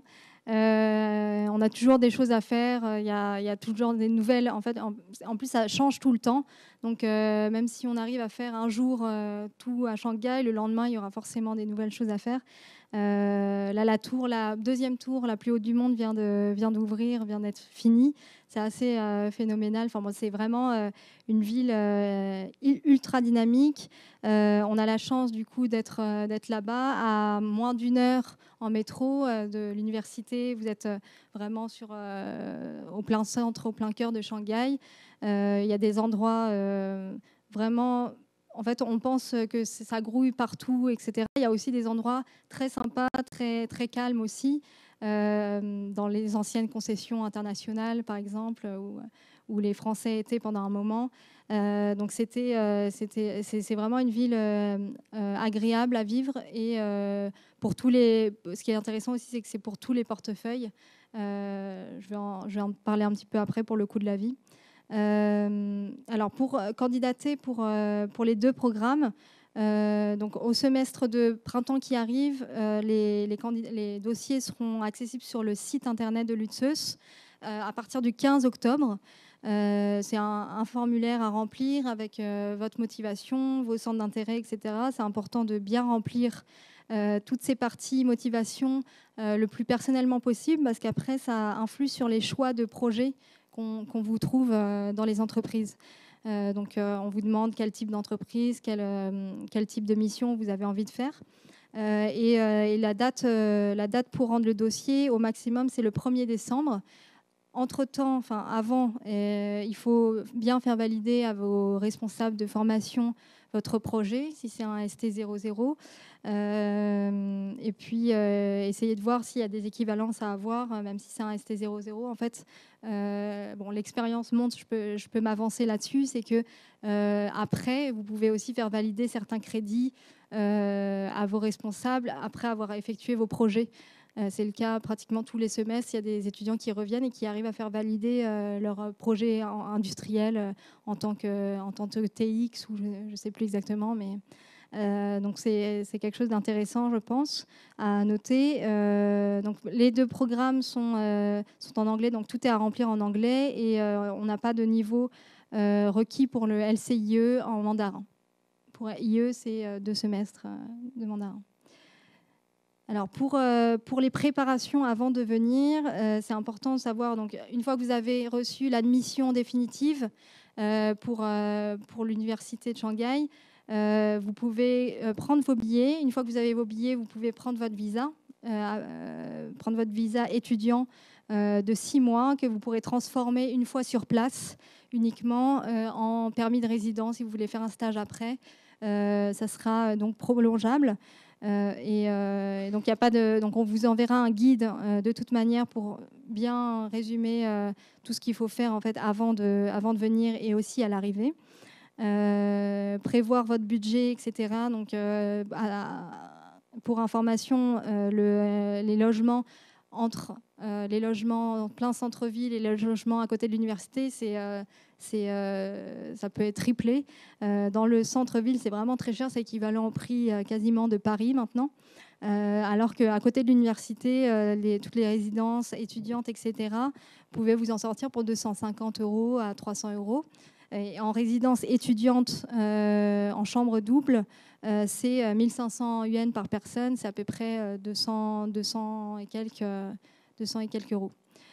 Euh, on a toujours des choses à faire. Il y a, il y a toujours des nouvelles. En fait, en, en plus, ça change tout le temps. Donc, euh, même si on arrive à faire un jour euh, tout à Shanghai, le lendemain, il y aura forcément des nouvelles choses à faire. Euh, là, la tour, la deuxième tour, la plus haute du monde, vient de vient d'ouvrir, vient d'être finie. C'est assez euh, phénoménal. Enfin, bon, c'est vraiment euh, une ville euh, ultra dynamique. Euh, on a la chance du coup d'être euh, d'être là-bas à moins d'une heure en métro euh, de l'université. Vous êtes euh, vraiment sur euh, au plein centre, au plein cœur de Shanghai. Euh, il y a des endroits euh, vraiment. En fait, on pense que ça grouille partout, et cetera. Il y a aussi des endroits très sympas, très, très calmes aussi, euh, dans les anciennes concessions internationales, par exemple, où, où les Français étaient pendant un moment. Euh, donc, c'était, euh, c'était, c'est, c'est vraiment une ville euh, euh, agréable à vivre. Et euh, pour tous les, ce qui est intéressant aussi, c'est que c'est pour tous les portefeuilles. Euh, je vais en, je vais en parler un petit peu après pour le coût de la vie. Euh, alors, pour candidater pour, euh, pour les deux programmes, euh, donc au semestre de printemps qui arrive, euh, les, les, les dossiers seront accessibles sur le site internet de l'U T S E S euh, à partir du quinze octobre. Euh, c'est un, un formulaire à remplir avec euh, votre motivation, vos centres d'intérêt, et cetera. C'est important de bien remplir euh, toutes ces parties motivation euh, le plus personnellement possible, parce qu'après, ça influe sur les choix de projets qu'on qu'on vous trouve euh, dans les entreprises. Euh, donc, euh, on vous demande quel type d'entreprise, quel, euh, quel type de mission vous avez envie de faire. Euh, et, euh, et la date, euh, la date pour rendre le dossier, au maximum, c'est le premier décembre. Entre-temps, enfin avant, euh, il faut bien faire valider à vos responsables de formation votre projet, si c'est un S T zéro zéro. Euh, et puis, euh, essayer de voir s'il y a des équivalences à avoir, même si c'est un S T zéro zéro. En fait, euh, bon, l'expérience montre, je peux, je peux m'avancer là-dessus, c'est que euh, après, vous pouvez aussi faire valider certains crédits euh, à vos responsables après avoir effectué vos projets. C'est le cas pratiquement tous les semestres. Il y a des étudiants qui reviennent et qui arrivent à faire valider euh, leur projet industriel euh, en, tant que, en tant que T X, ou je ne sais plus exactement. Mais, euh, donc c'est quelque chose d'intéressant, je pense, à noter. Euh, donc les deux programmes sont, euh, sont en anglais, donc tout est à remplir en anglais. Et euh, on n'a pas de niveau euh, requis pour le L C I E en mandarin. Pour I E, c'est euh, deux semestres euh, de mandarin. Alors pour, euh, pour les préparations avant de venir, euh, c'est important de savoir, donc, une fois que vous avez reçu l'admission définitive euh, pour, euh, pour l'université de Shanghai, euh, vous pouvez euh, prendre vos billets. Une fois que vous avez vos billets, vous pouvez prendre votre visa, euh, euh, prendre votre visa étudiant euh, de six mois que vous pourrez transformer une fois sur place uniquement euh, en permis de résidence si vous voulez faire un stage après. Euh, ça sera donc prolongeable. Euh, et, euh, et donc, y a pas de, donc on vous enverra un guide euh, de toute manière pour bien résumer euh, tout ce qu'il faut faire en fait avant de, avant de venir et aussi à l'arrivée. Euh, prévoir votre budget, et cetera. Donc, euh, à, pour information, euh, le, les logements entre euh, les logements en plein centre-ville et les logements à côté de l'université, c'est euh, Euh, ça peut être triplé. Euh, dans le centre-ville, c'est vraiment très cher, c'est équivalent au prix euh, quasiment de Paris maintenant. Euh, alors qu'à côté de l'université, euh, les, toutes les résidences étudiantes, et cetera, vous pouvez vous en sortir pour deux cent cinquante euros à trois cents euros. Et en résidence étudiante, euh, en chambre double, euh, c'est mille cinq cents yuan par personne, c'est à peu près deux cents, deux cents et quelques, deux cents et quelques euros.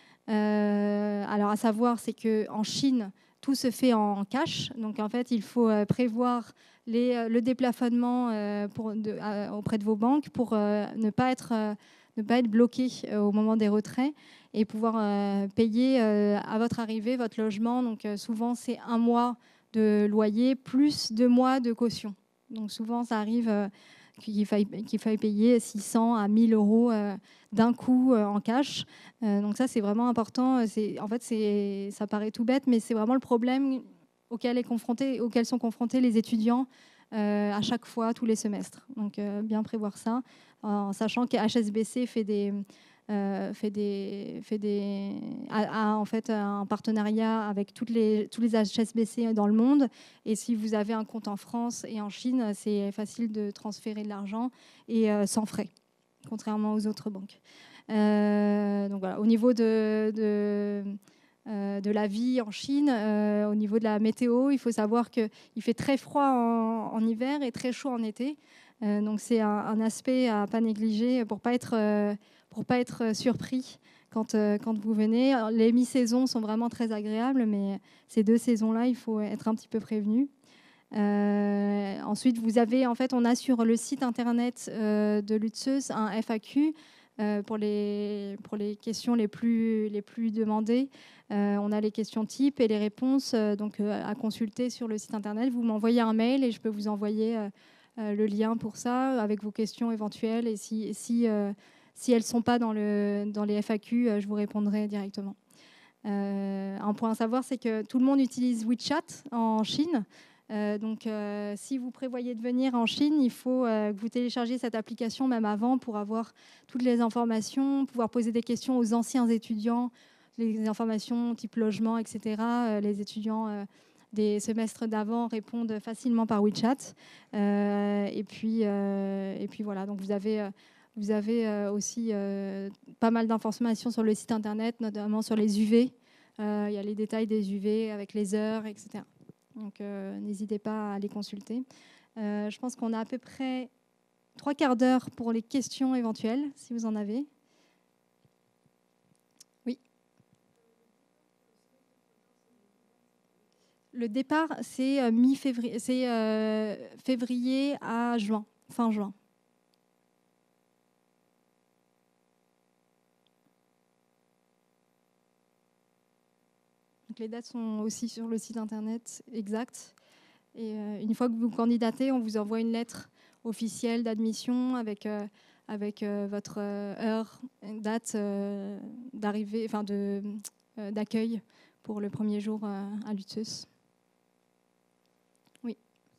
Euh, alors, à savoir, c'est qu'en Chine, tout se fait en cash. Donc, en fait, il faut euh, prévoir les, euh, le déplafonnement euh, pour, de, euh, auprès de vos banques pour euh, ne pas être, euh, ne pas être bloqué euh, au moment des retraits et pouvoir euh, payer euh, à votre arrivée votre logement. Donc, euh, souvent, c'est un mois de loyer plus deux mois de caution. Donc, souvent, ça arrive... Euh, qu'il faille, qu'il faille payer six cents à mille euros euh, d'un coup euh, en cash. Euh, donc ça, c'est vraiment important. C'est, en fait, c'est, ça paraît tout bête, mais c'est vraiment le problème auquel, est confronté, auquel sont confrontés les étudiants euh, à chaque fois, tous les semestres. Donc euh, bien prévoir ça, en sachant que H S B C fait des... Euh, fait des, fait des, a, a en fait un partenariat avec toutes les, tous les H S B C dans le monde. Et si vous avez un compte en France et en Chine, c'est facile de transférer de l'argent et euh, sans frais, contrairement aux autres banques. Euh, donc voilà, au niveau de, de, euh, de la vie en Chine, euh, au niveau de la météo, il faut savoir qu'il fait très froid en, en hiver et très chaud en été. Euh, donc c'est un, un aspect à ne pas négliger pour ne pas être... Euh, pour pas être surpris quand, euh, quand vous venez. Alors, les mi-saisons sont vraiment très agréables, mais ces deux saisons-là, il faut être un petit peu prévenu. Euh, ensuite, vous avez, en fait, on a sur le site internet euh, de l'U T S E S un F A Q euh, pour, les, pour les questions les plus, les plus demandées. Euh, on a les questions types et les réponses euh, donc, euh, à consulter sur le site internet. Vous m'envoyez un mail et je peux vous envoyer euh, euh, le lien pour ça avec vos questions éventuelles. Et si, si euh, Si elles ne sont pas dans, le, dans les F A Q, je vous répondrai directement. Euh, un point à savoir, c'est que tout le monde utilise WeChat en Chine. Euh, donc, euh, si vous prévoyez de venir en Chine, il faut euh, que vous téléchargiez cette application même avant pour avoir toutes les informations, pouvoir poser des questions aux anciens étudiants les informations type logement, et cetera, euh, les étudiants euh, des semestres d'avant répondent facilement par WeChat. Euh, et, puis, euh, et puis voilà, donc vous avez, euh, vous avez euh, aussi euh, pas mal d'informations sur le site internet, notamment sur les U V. Euh, il y a les détails des U V avec les heures, et cetera. Donc euh, n'hésitez pas à les consulter. Euh, je pense qu'on a à peu près trois quarts d'heure pour les questions éventuelles, si vous en avez. Oui. Le départ, c'est euh, mi-février, c'est euh, février à juin, fin juin. Donc les dates sont aussi sur le site internet exact. Et euh, une fois que vous candidatez, on vous envoie une lettre officielle d'admission avec, euh, avec euh, votre euh, heure, date euh, d'arrivée, enfin de, euh, d'accueil pour le premier jour euh, à l'U T S E S. Oui.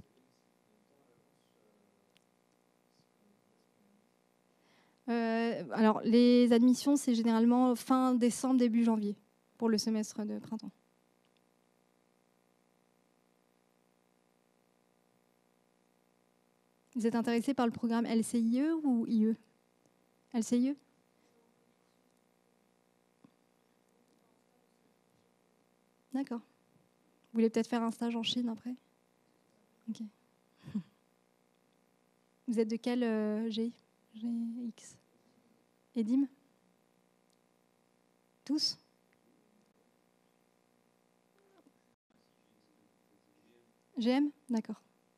Euh, alors, les admissions, c'est généralement fin décembre, début janvier pour le semestre de printemps. Vous êtes intéressé par le programme L C I E ou I E? L C I E? D'accord. Vous voulez peut-être faire un stage en Chine après? Ok. Vous êtes de quel euh, G, G X? Edim? Tous? G M? D'accord.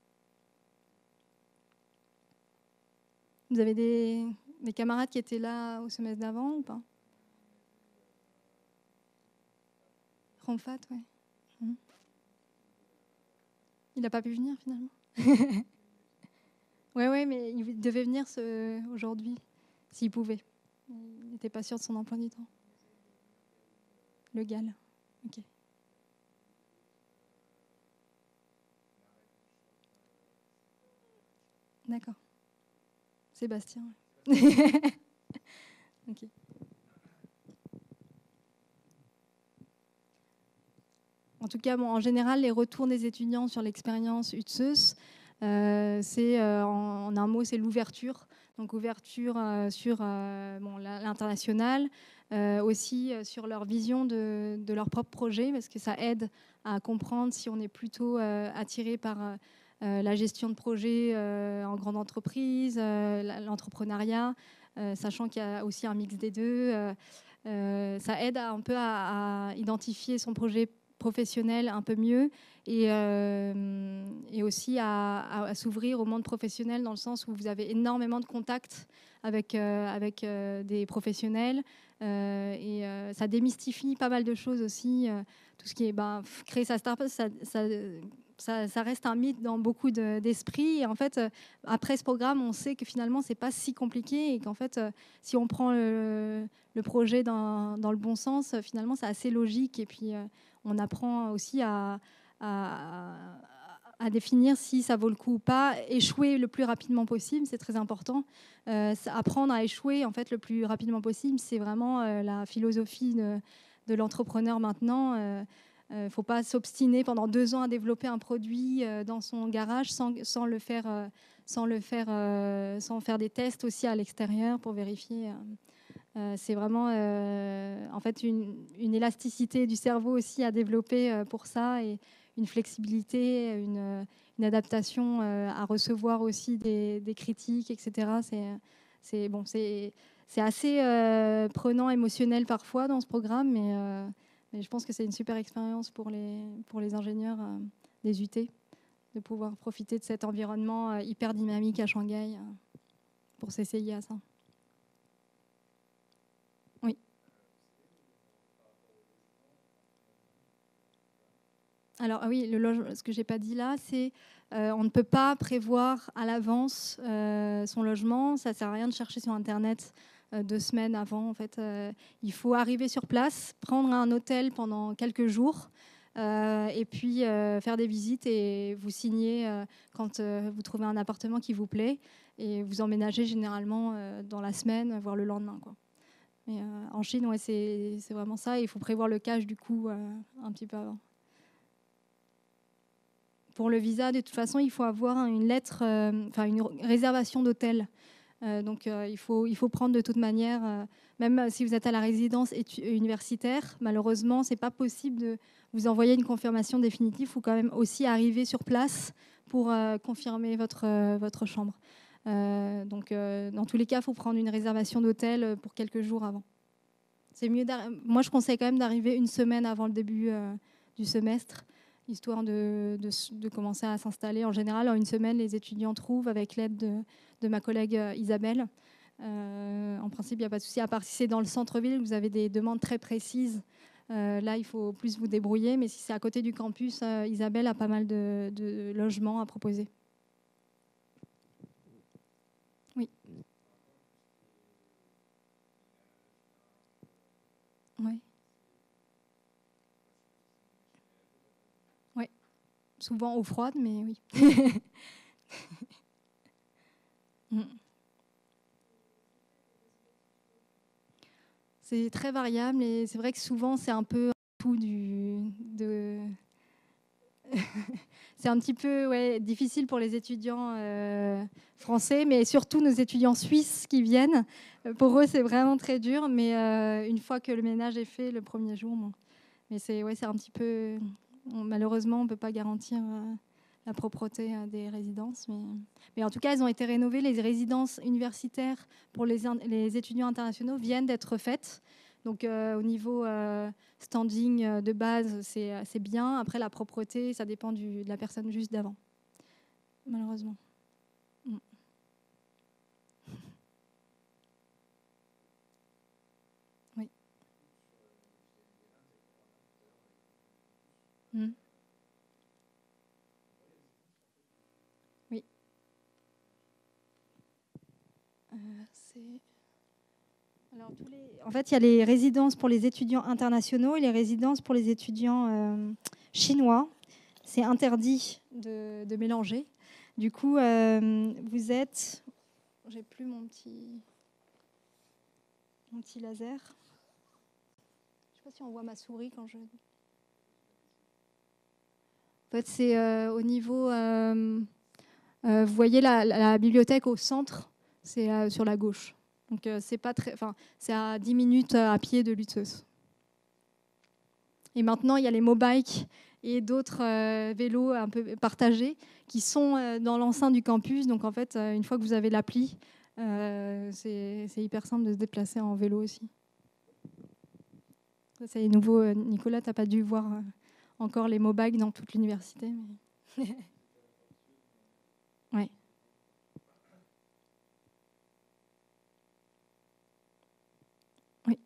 Vous avez des, des camarades qui étaient là au semestre d'avant ou pas? Romfat, ouais. Mmh. Il n'a pas pu venir finalement. Ouais, ouais, mais il devait venir ce... aujourd'hui, s'il pouvait. Il n'était pas sûr de son emploi du temps. Le Gal. Ok. D'accord. Sébastien. Ok. En tout cas, bon, en général, les retours des étudiants sur l'expérience U T S E S, euh, c'est euh, en, en un mot, c'est l'ouverture. Donc ouverture euh, sur euh, bon, l'international, euh, aussi euh, sur leur vision de, de leur propre projet, parce que ça aide à comprendre si on est plutôt euh, attiré par euh, la gestion de projet euh, en grande entreprise, euh, l'entrepreneuriat, euh, sachant qu'il y a aussi un mix des deux. Euh, euh, ça aide à, un peu à, à identifier son projet professionnel un peu mieux et, euh, et aussi à, à, à s'ouvrir au monde professionnel dans le sens où vous avez énormément de contacts avec, euh, avec euh, des professionnels euh, et euh, ça démystifie pas mal de choses aussi. Euh, tout ce qui est ben, créer sa start-up, ça, ça, ça, ça reste un mythe dans beaucoup de, d'esprits. Et en fait, euh, après ce programme, on sait que finalement, c'est pas si compliqué et qu'en fait, euh, si on prend le, le projet dans, dans le bon sens, finalement, c'est assez logique. Et puis, euh, on apprend aussi à, à, à définir si ça vaut le coup ou pas. Échouer le plus rapidement possible, c'est très important. Euh, apprendre à échouer en fait, le plus rapidement possible, c'est vraiment euh, la philosophie de, de l'entrepreneur maintenant. Euh, Il ne faut pas s'obstiner pendant deux ans à développer un produit euh, dans son garage sans, sans le faire, euh, sans, le faire euh, sans faire des tests aussi à l'extérieur pour vérifier. Euh, euh, c'est vraiment euh, en fait une, une élasticité du cerveau aussi à développer euh, pour ça et une flexibilité, une, une adaptation euh, à recevoir aussi des, des critiques, et cetera. C'est, c'est, bon, c'est, c'est assez euh, prenant, émotionnel parfois dans ce programme, mais, euh, mais je pense que c'est une super expérience pour les, pour les ingénieurs euh, des U T de pouvoir profiter de cet environnement euh, hyper dynamique à Shanghai euh, pour s'essayer à ça. Oui. Alors oui, le loge... ce que j'ai pas dit là, c'est euh, on ne peut pas prévoir à l'avance euh, son logement. Ça sert à rien de chercher sur Internet euh, deux semaines avant. En fait, euh, il faut arriver sur place, prendre un hôtel pendant quelques jours. Euh, et puis euh, faire des visites et vous signer euh, quand euh, vous trouvez un appartement qui vous plaît et vous emménagez généralement euh, dans la semaine, voire le lendemain, quoi. Mais euh, en Chine, ouais, c'est vraiment ça. Il faut prévoir le cash du coup euh, un petit peu avant. Pour le visa, de toute façon, il faut avoir une lettre, euh, enfin une réservation d'hôtel. Euh, donc euh, il, faut, il faut prendre de toute manière, euh, même si vous êtes à la résidence universitaire, malheureusement, ce n'est pas possible de vous envoyer une confirmation définitive. Il faut quand même aussi arriver sur place pour euh, confirmer votre, euh, votre chambre. Euh, donc euh, dans tous les cas, il faut prendre une réservation d'hôtel pour quelques jours avant. C'est mieux. Moi, je conseille quand même d'arriver une semaine avant le début euh, du semestre, histoire de, de, de commencer à s'installer. En général, en une semaine, les étudiants trouvent avec l'aide de, de ma collègue Isabelle. Euh, en principe, il n'y a pas de souci, à part si c'est dans le centre-ville, vous avez des demandes très précises. Euh, là, il faut plus vous débrouiller, mais si c'est à côté du campus, euh, Isabelle a pas mal de, de logements à proposer. Oui. Oui. Oui. Souvent eau froide, mais oui. mm. C'est très variable et c'est vrai que souvent c'est un peu tout du de c'est un petit peu ouais, difficile pour les étudiants euh, français, mais surtout nos étudiants suisses qui viennent. Pour eux, c'est vraiment très dur, mais euh, une fois que le ménage est fait, le premier jour, bon. Mais c'est ouais, c'est un petit peu on, malheureusement, on ne peut pas garantir euh, la propreté euh, des résidences, mais... mais en tout cas, elles ont été rénovées. Les résidences universitaires pour les, les étudiants internationaux viennent d'être faites. Donc euh, au niveau euh, standing euh, de base, c'est bien. Après, la propreté, ça dépend du, de la personne juste d'avant, malheureusement. Mm. Oui. Mm. Oui. Euh, c'est... Alors, tous les... En fait, il y a les résidences pour les étudiants internationaux et les résidences pour les étudiants euh, chinois. C'est interdit de, de mélanger. Du coup, euh, vous êtes... J'ai plus mon petit... mon petit laser. Je ne sais pas si on voit ma souris quand je... En fait, c'est euh, au niveau... Euh, euh, vous voyez la, la, la bibliothèque au centre, c'est euh, sur la gauche. Donc, euh, c'est pas très... Enfin, c'est à dix minutes à pied de Lutzeuse. Et maintenant, il y a les mobikes et d'autres euh, vélos un peu partagés qui sont euh, dans l'enceinte du campus. Donc, en fait, euh, une fois que vous avez l'appli, euh, c'est hyper simple de se déplacer en vélo aussi. C'est nouveau. Euh, Nicolas, tu n'as pas dû voir euh, encore les mobikes dans toute l'université. Mais... ouais. Oui.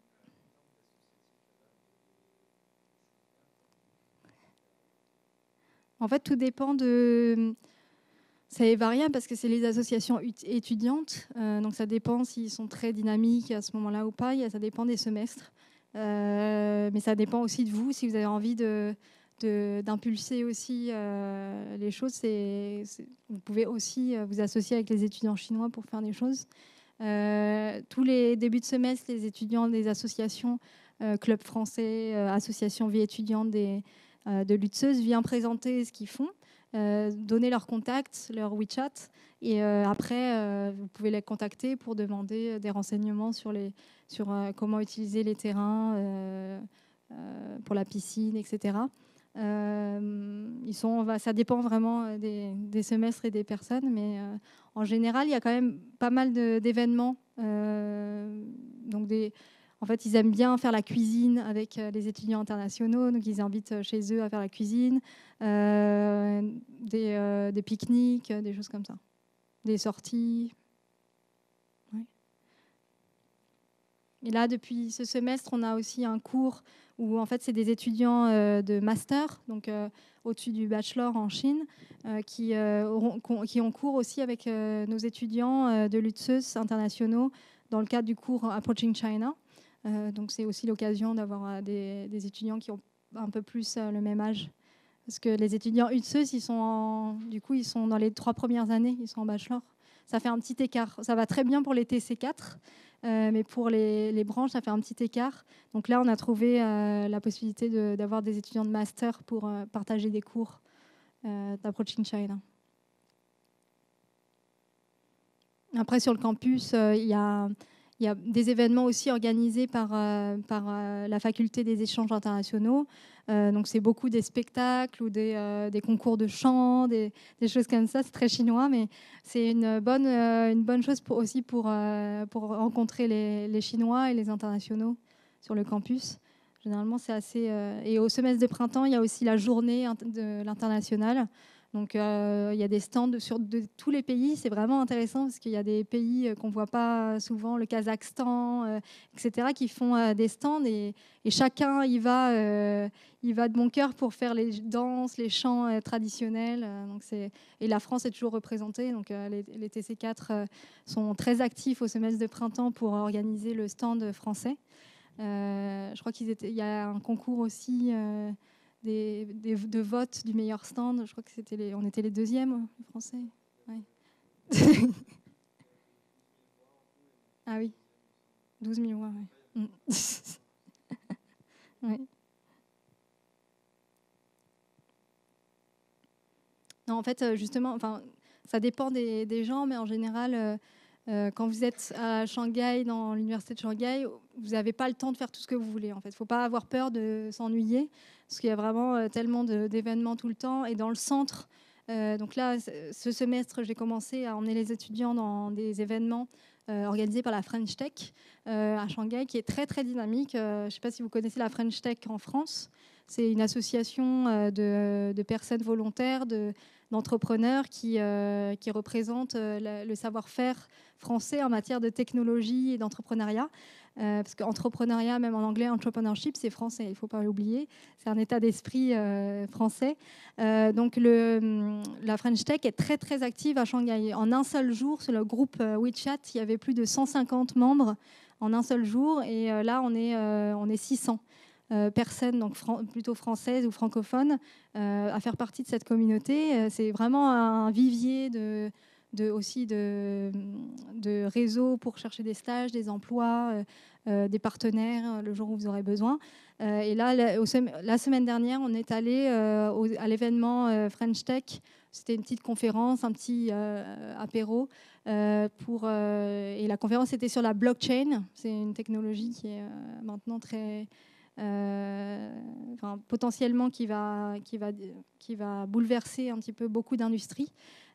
En fait, tout dépend de... C'est variable parce que c'est les associations étudiantes, euh, donc ça dépend s'ils sont très dynamiques à ce moment-là ou pas, ça dépend des semestres. Euh, mais ça dépend aussi de vous, si vous avez envie de, d'impulser aussi euh, les choses. C'est, c'est, vous pouvez aussi vous associer avec les étudiants chinois pour faire des choses. Euh, tous les débuts de semestre, les étudiants des associations, euh, club français, euh, association vie étudiante des, euh, de Lutzeuse viennent présenter ce qu'ils font. Euh, donner leurs contacts, leur WeChat, et euh, après, euh, vous pouvez les contacter pour demander des renseignements sur, les, sur euh, comment utiliser les terrains euh, euh, pour la piscine, et cetera. Euh, ils sont, ça dépend vraiment des, des semestres et des personnes, mais euh, en général, il y a quand même pas mal d'événements. Euh, donc des... En fait, ils aiment bien faire la cuisine avec les étudiants internationaux, donc ils invitent chez eux à faire la cuisine, euh, des, euh, des pique-niques, des choses comme ça, des sorties. Ouais. Et là, depuis ce semestre, on a aussi un cours où en fait, c'est des étudiants euh, de master, donc euh, au-dessus du bachelor en Chine, euh, qui, euh, auront, qui ont cours aussi avec euh, nos étudiants euh, de Lutzeuse internationaux dans le cadre du cours Approaching China. Euh, donc c'est aussi l'occasion d'avoir euh, des, des étudiants qui ont un peu plus euh, le même âge. Parce que les étudiants Lutzeuse, ils sont en, du coup, ils sont dans les trois premières années, ils sont en bachelor. ça fait un petit écart. Ça va très bien pour les T C quatre, euh, mais pour les, les branches, ça fait un petit écart. Donc là, on a trouvé euh, la possibilité de, d'avoir des étudiants de master pour euh, partager des cours euh, d'Approaching China. Après, sur le campus, euh, il y a... Il y a des événements aussi organisés par, euh, par euh, la faculté des échanges internationaux. Euh, donc, c'est beaucoup des spectacles ou des, euh, des concours de chant, des, des choses comme ça. C'est très chinois, mais c'est une bonne, euh, une bonne chose pour, aussi pour, euh, pour rencontrer les, les Chinois et les internationaux sur le campus. Généralement, c'est assez... Euh... Et au semestre de printemps, il y a aussi la journée de l'international. Donc, euh, il y a des stands sur de tous les pays. C'est vraiment intéressant parce qu'il y a des pays qu'on ne voit pas souvent, le Kazakhstan, euh, et cetera, qui font euh, des stands et, et chacun y va, euh, y va de bon cœur pour faire les danses, les chants euh, traditionnels. Euh, donc c'est... Et la France est toujours représentée. Donc, euh, les, les T C quatre euh, sont très actifs au semestre de printemps pour organiser le stand français. Euh, je crois qu'il y a un concours aussi... Euh, Des, des, de vote du meilleur stand. Je crois que c'était les, on était les deuxièmes, les Français. Ouais. Ah oui, douze mille voix, ouais. Ouais. Non, en fait, justement, enfin, ça dépend des, des gens, mais en général, euh, euh, quand vous êtes à Shanghai, dans l'université de Shanghai, vous n'avez pas le temps de faire tout ce que vous voulez. En fait, il ne faut pas avoir peur de s'ennuyer, parce qu'il y a vraiment euh, tellement de, d'événements tout le temps. Et dans le centre, euh, donc là, ce semestre, j'ai commencé à emmener les étudiants dans des événements euh, organisés par la French Tech euh, à Shanghai, qui est très très dynamique. Euh, je ne sais pas si vous connaissez la French Tech en France. C'est une association euh, de, de personnes volontaires, de d'entrepreneurs qui, euh, qui représentent euh, le, le savoir-faire français en matière de technologie et d'entrepreneuriat. Euh, parce qu'entrepreneuriat, même en anglais, entrepreneurship, c'est français, il ne faut pas l'oublier. C'est un état d'esprit euh, français. Euh, donc le, la French Tech est très, très active à Shanghai. En un seul jour, sur le groupe WeChat, il y avait plus de cent cinquante membres en un seul jour. Et euh, là, on est, euh, on est six cents. Euh, personnes, donc fran- plutôt françaises ou francophones, euh, à faire partie de cette communauté. Euh, c'est vraiment un vivier de, de, aussi de, de réseaux pour chercher des stages, des emplois, euh, euh, des partenaires le jour où vous aurez besoin. Euh, et là, la, au sem- la semaine dernière, on est allé euh, au, à l'événement euh, French Tech. C'était une petite conférence, un petit euh, apéro. Euh, pour, euh, et la conférence était sur la blockchain. C'est une technologie qui est euh, maintenant très... Euh, enfin, potentiellement qui va, qui, va, qui va bouleverser un petit peu beaucoup d'industries.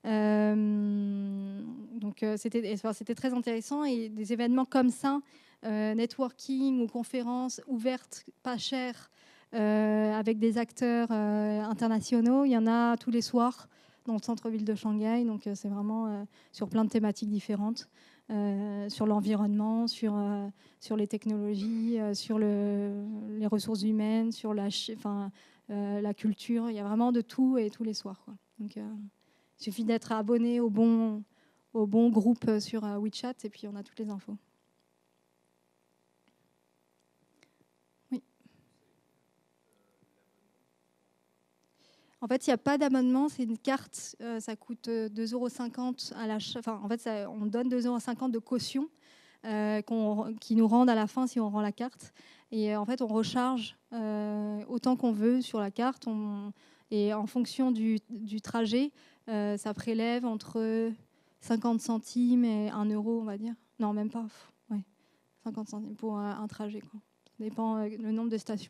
Euh, donc euh, c'était, enfin, c'était très intéressant et des événements comme ça, euh, networking ou conférences ouvertes, pas chères, euh, avec des acteurs euh, internationaux, il y en a tous les soirs dans le centre-ville de Shanghai. Donc euh, c'est vraiment euh, sur plein de thématiques différentes. Euh, sur l'environnement, sur, euh, sur les technologies, euh, sur le, les ressources humaines, sur la, enfin, euh, la culture. Il y a vraiment de tout et tous les soirs, quoi. Donc, euh, il suffit d'être abonné au bon, au bon groupe sur euh, WeChat et puis on a toutes les infos. Oui. En fait, il n'y a pas d'abonnement, c'est une carte, euh, ça coûte deux euros cinquante à l'achat. Enfin, en fait, ça, on donne deux euros cinquante de caution euh, qu'on, qui nous rendent à la fin si on rend la carte. Et euh, en fait, on recharge euh, autant qu'on veut sur la carte. On, et en fonction du, du trajet, euh, ça prélève entre cinquante centimes et un euro, on va dire. Non, même pas. Ouais, cinquante centimes pour un, un trajet, quoi. Ça dépend euh, le nombre de stations.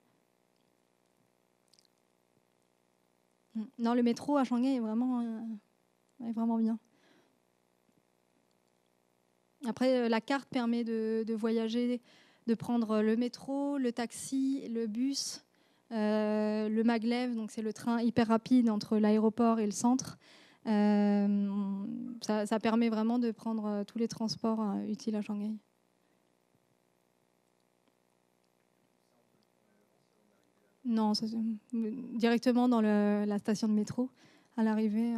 Non, le métro à Shanghai est vraiment, euh, est vraiment bien. Après, la carte permet de, de voyager, de prendre le métro, le taxi, le bus, euh, le maglev, donc c'est le train hyper rapide entre l'aéroport et le centre. Euh, ça, ça permet vraiment de prendre tous les transports euh, utiles à Shanghai. Non, ça, directement dans le, la station de métro, à l'arrivée. Euh,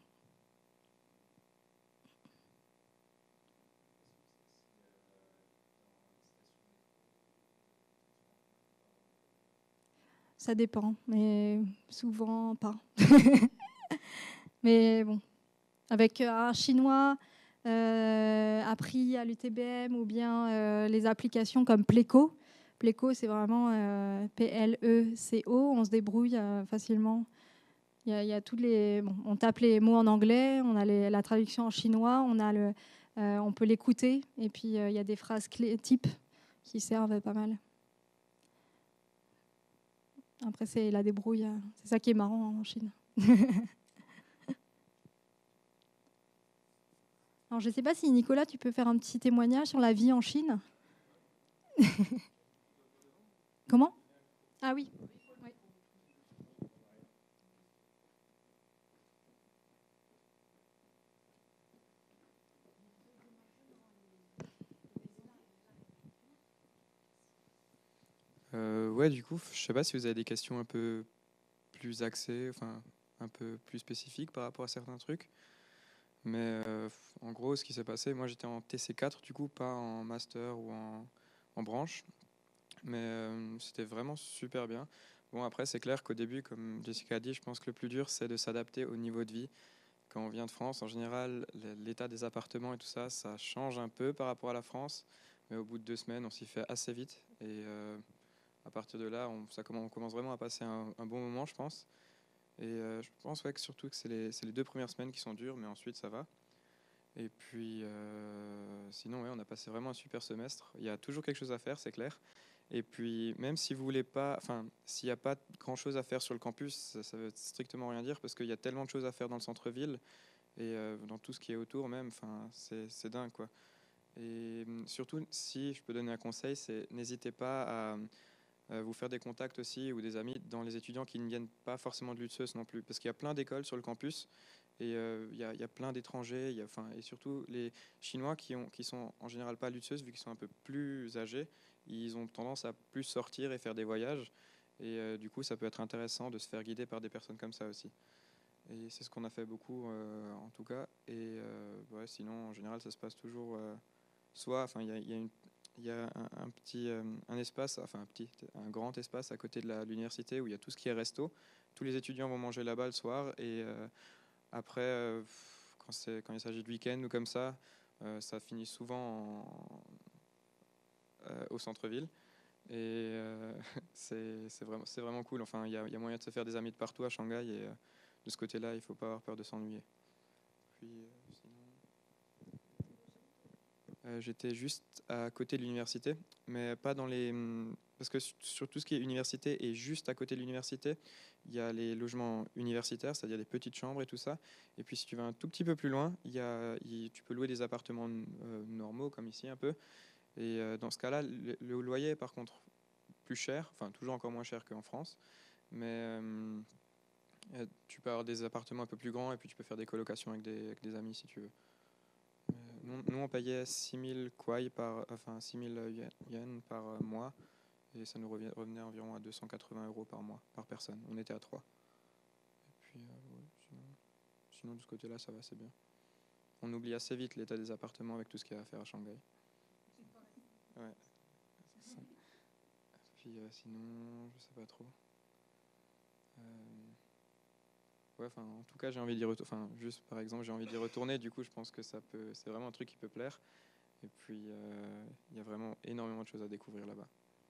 Ça dépend, mais souvent pas. Mais bon, avec un chinois euh, appris à l'U T B M ou bien euh, les applications comme Pleco. Pleco, c'est vraiment euh, P L E C O, on se débrouille euh, facilement. Il y a, il y a tous les, bon, on tape les mots en anglais, on a les, la traduction en chinois, on, a le, euh, on peut l'écouter, et puis euh, il y a des phrases clés, types qui servent pas mal. Après, c'est la débrouille, c'est ça qui est marrant en Chine. Alors, je ne sais pas si Nicolas, tu peux faire un petit témoignage sur la vie en Chine. Comment? Ah oui. Ouais. Euh, ouais, du coup, je sais pas si vous avez des questions un peu plus axées, enfin un peu plus spécifiques par rapport à certains trucs. Mais euh, en gros, ce qui s'est passé, moi j'étais en T C quatre, du coup, pas en master ou en, en branche. Mais euh, c'était vraiment super bien. Bon, après, c'est clair qu'au début, comme Jessica a dit, je pense que le plus dur, c'est de s'adapter au niveau de vie. Quand on vient de France, en général, l'état des appartements et tout ça, ça change un peu par rapport à la France. Mais au bout de deux semaines, on s'y fait assez vite. Et euh, à partir de là, on, ça commence, on commence vraiment à passer un, un bon moment, je pense. Et euh, je pense ouais, que surtout que c'est les, c'est les deux premières semaines qui sont dures, mais ensuite ça va. Et puis, euh, sinon, ouais, on a passé vraiment un super semestre. Il y a toujours quelque chose à faire, c'est clair. Et puis, même si vous voulez pas, enfin, s'il n'y a pas grand chose à faire sur le campus, ça, ça veut strictement rien dire parce qu'il y a tellement de choses à faire dans le centre-ville et euh, dans tout ce qui est autour même. Enfin, c'est, c'est dingue, quoi. Et hum, surtout, si je peux donner un conseil, c'est n'hésitez pas à euh, vous faire des contacts aussi ou des amis dans les étudiants qui ne viennent pas forcément de l'U T S E non plus, parce qu'il y a plein d'écoles sur le campus et euh, il y, a, il y a plein d'étrangers, il y a, enfin, et surtout les Chinois qui, ont, qui sont en général pas à l'U T S E, vu qu'ils sont un peu plus âgés, ils ont tendance à plus sortir et faire des voyages. Et euh, du coup, ça peut être intéressant de se faire guider par des personnes comme ça aussi. Et c'est ce qu'on a fait beaucoup, euh, en tout cas. Et euh, ouais, sinon, en général, ça se passe toujours euh, soit, enfin, il y a, y a une il y a un, un petit euh, un espace, enfin un petit, un grand espace à côté de la- l'université où il y a tout ce qui est resto. Tous les étudiants vont manger là-bas le soir et euh, après, euh, quand c'est, quand il s'agit de week-end ou comme ça, euh, ça finit souvent en- euh, au centre-ville et euh, c'est, c'est vraiment, c'est vraiment cool. Enfin, il y a, il y a moyen de se faire des amis de partout à Shanghai et euh, de ce côté-là, il faut pas avoir peur de s'ennuyer. Puis, euh, sinon, Euh, j'étais juste à côté de l'université, mais pas dans les... hum, Parce que su- sur tout ce qui est université et juste à côté de l'université, il y a les logements universitaires, c'est-à-dire des petites chambres et tout ça. Et puis si tu vas un tout petit peu plus loin, il y a, il- tu peux louer des appartements euh, normaux, comme ici un peu. Et euh, dans ce cas-là, le, le loyer est par contre plus cher, enfin toujours encore moins cher qu'en France. Mais euh, euh, tu peux avoir des appartements un peu plus grands et puis tu peux faire des colocations avec des, avec des amis si tu veux. Euh, nous, nous, on payait six mille kwai par, enfin six mille yens par euh, mois et ça nous revient, revenait environ à deux cent quatre-vingts euros par mois, par personne. On était à trois. Et puis, euh, ouais, sinon, sinon, de ce côté-là, ça va, c'est bien. On oublie assez vite l'état des appartements avec tout ce qu'il y a à faire à Shanghai. Ouais, c'est ça. Puis euh, sinon, je sais pas trop. Euh, ouais, enfin, en tout cas, j'ai envie d'y retourner. Enfin, juste par exemple, j'ai envie d'y retourner. Du coup, je pense que ça peut, c'est vraiment un truc qui peut plaire. Et puis, euh, il y a vraiment énormément de choses à découvrir là-bas.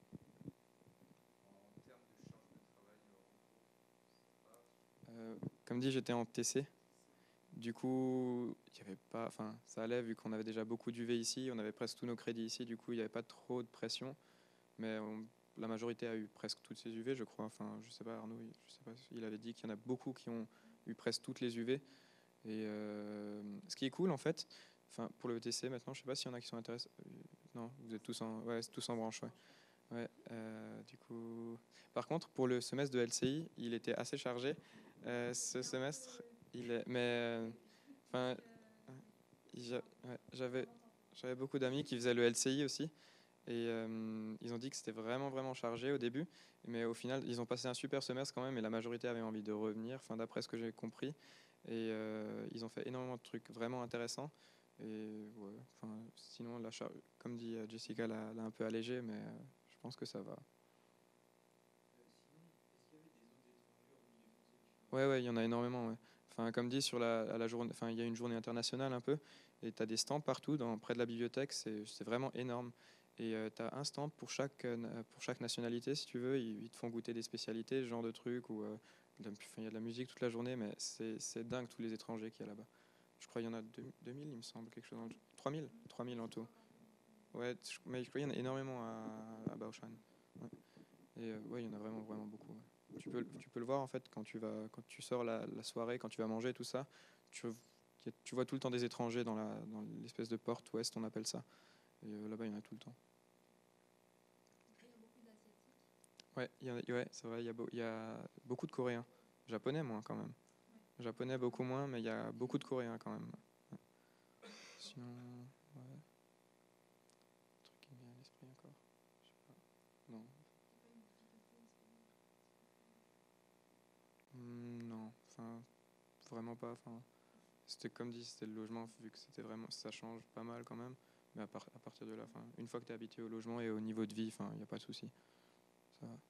Euh, comme dit, j'étais en T C. Du coup, il y avait pas, enfin, ça allait vu qu'on avait déjà beaucoup d'U V ici, on avait presque tous nos crédits ici, du coup, il n'y avait pas trop de pression. Mais on- la majorité a eu presque toutes ces U V, je crois. Enfin, je sais pas, Arnaud, il- je sais pas, il avait dit qu'il y en a beaucoup qui ont eu presque toutes les U V. Et euh, ce qui est cool, en fait, enfin, pour le E T C maintenant, je sais pas s'il y en a qui sont intéressés. Euh, Non, vous êtes tous en, ouais, c'est tous en branche, ouais. Ouais, euh, du coup. Par contre, pour le semestre de L C I, il était assez chargé. Euh, ce semestre, il est, mais euh, enfin, j'a- ouais, j'avais, j'avais beaucoup d'amis qui faisaient le L C I aussi, et euh, ils ont dit que c'était vraiment vraiment chargé au début, mais au final, ils ont passé un super semestre quand même, et la majorité avait envie de revenir. Enfin, d'après ce que j'ai compris, et euh, ils ont fait énormément de trucs vraiment intéressants. Et ouais, enfin, sinon, la char- comme dit euh, Jessica, l'a l'a un peu allégé, mais euh, je pense que ça va. Ouais, ouais, il y en a énormément. Ouais. Enfin, comme dit, sur la, à la journée, enfin, il y a une journée internationale un peu, et tu as des stands partout, dans, près de la bibliothèque, c'est c'est vraiment énorme. Et tu as un stand pour chaque, euh, na- pour chaque nationalité, si tu veux. Ils, ils te font goûter des spécialités, ce genre de trucs, ou euh, de la- enfin, il y a de la musique toute la journée, mais c'est c'est dingue tous les étrangers qu'il y a là-bas. Je crois qu'il y en a deux- 2000, il me semble, quelque chose dans le... trois mille trois mille en tout. Ouais, je- mais je crois qu'il y en a énormément à, à Baoshan. Ouais. Et euh, ouais, il y en a vraiment, vraiment beaucoup. Ouais. Tu peux, tu peux le voir en fait quand tu vas, quand tu sors la, la soirée, quand tu vas manger, tout ça. Tu, tu vois tout le temps des étrangers dans la, dans l'espèce de porte ouest, on appelle ça. Et euh, là-bas, il y en a tout le temps. Ouais, il y en a- ouais, c'est vrai, il y a, beau- il y a beaucoup de Coréens. Japonais, moins quand même. Japonais, beaucoup moins, mais il y a beaucoup de Coréens quand même. Ouais. Sinon, ouais. Truc qui me vient à l'esprit encore. Je sais pas. Non. Hmm, non, enfin, vraiment pas. Enfin, c'était comme dit, c'était le logement, vu que c'était vraiment, ça change pas mal quand même. Mais à, par- à partir de là, enfin, une fois que tu es habitué au logement et au niveau de vie, enfin, il n'y a pas de souci. Ça va.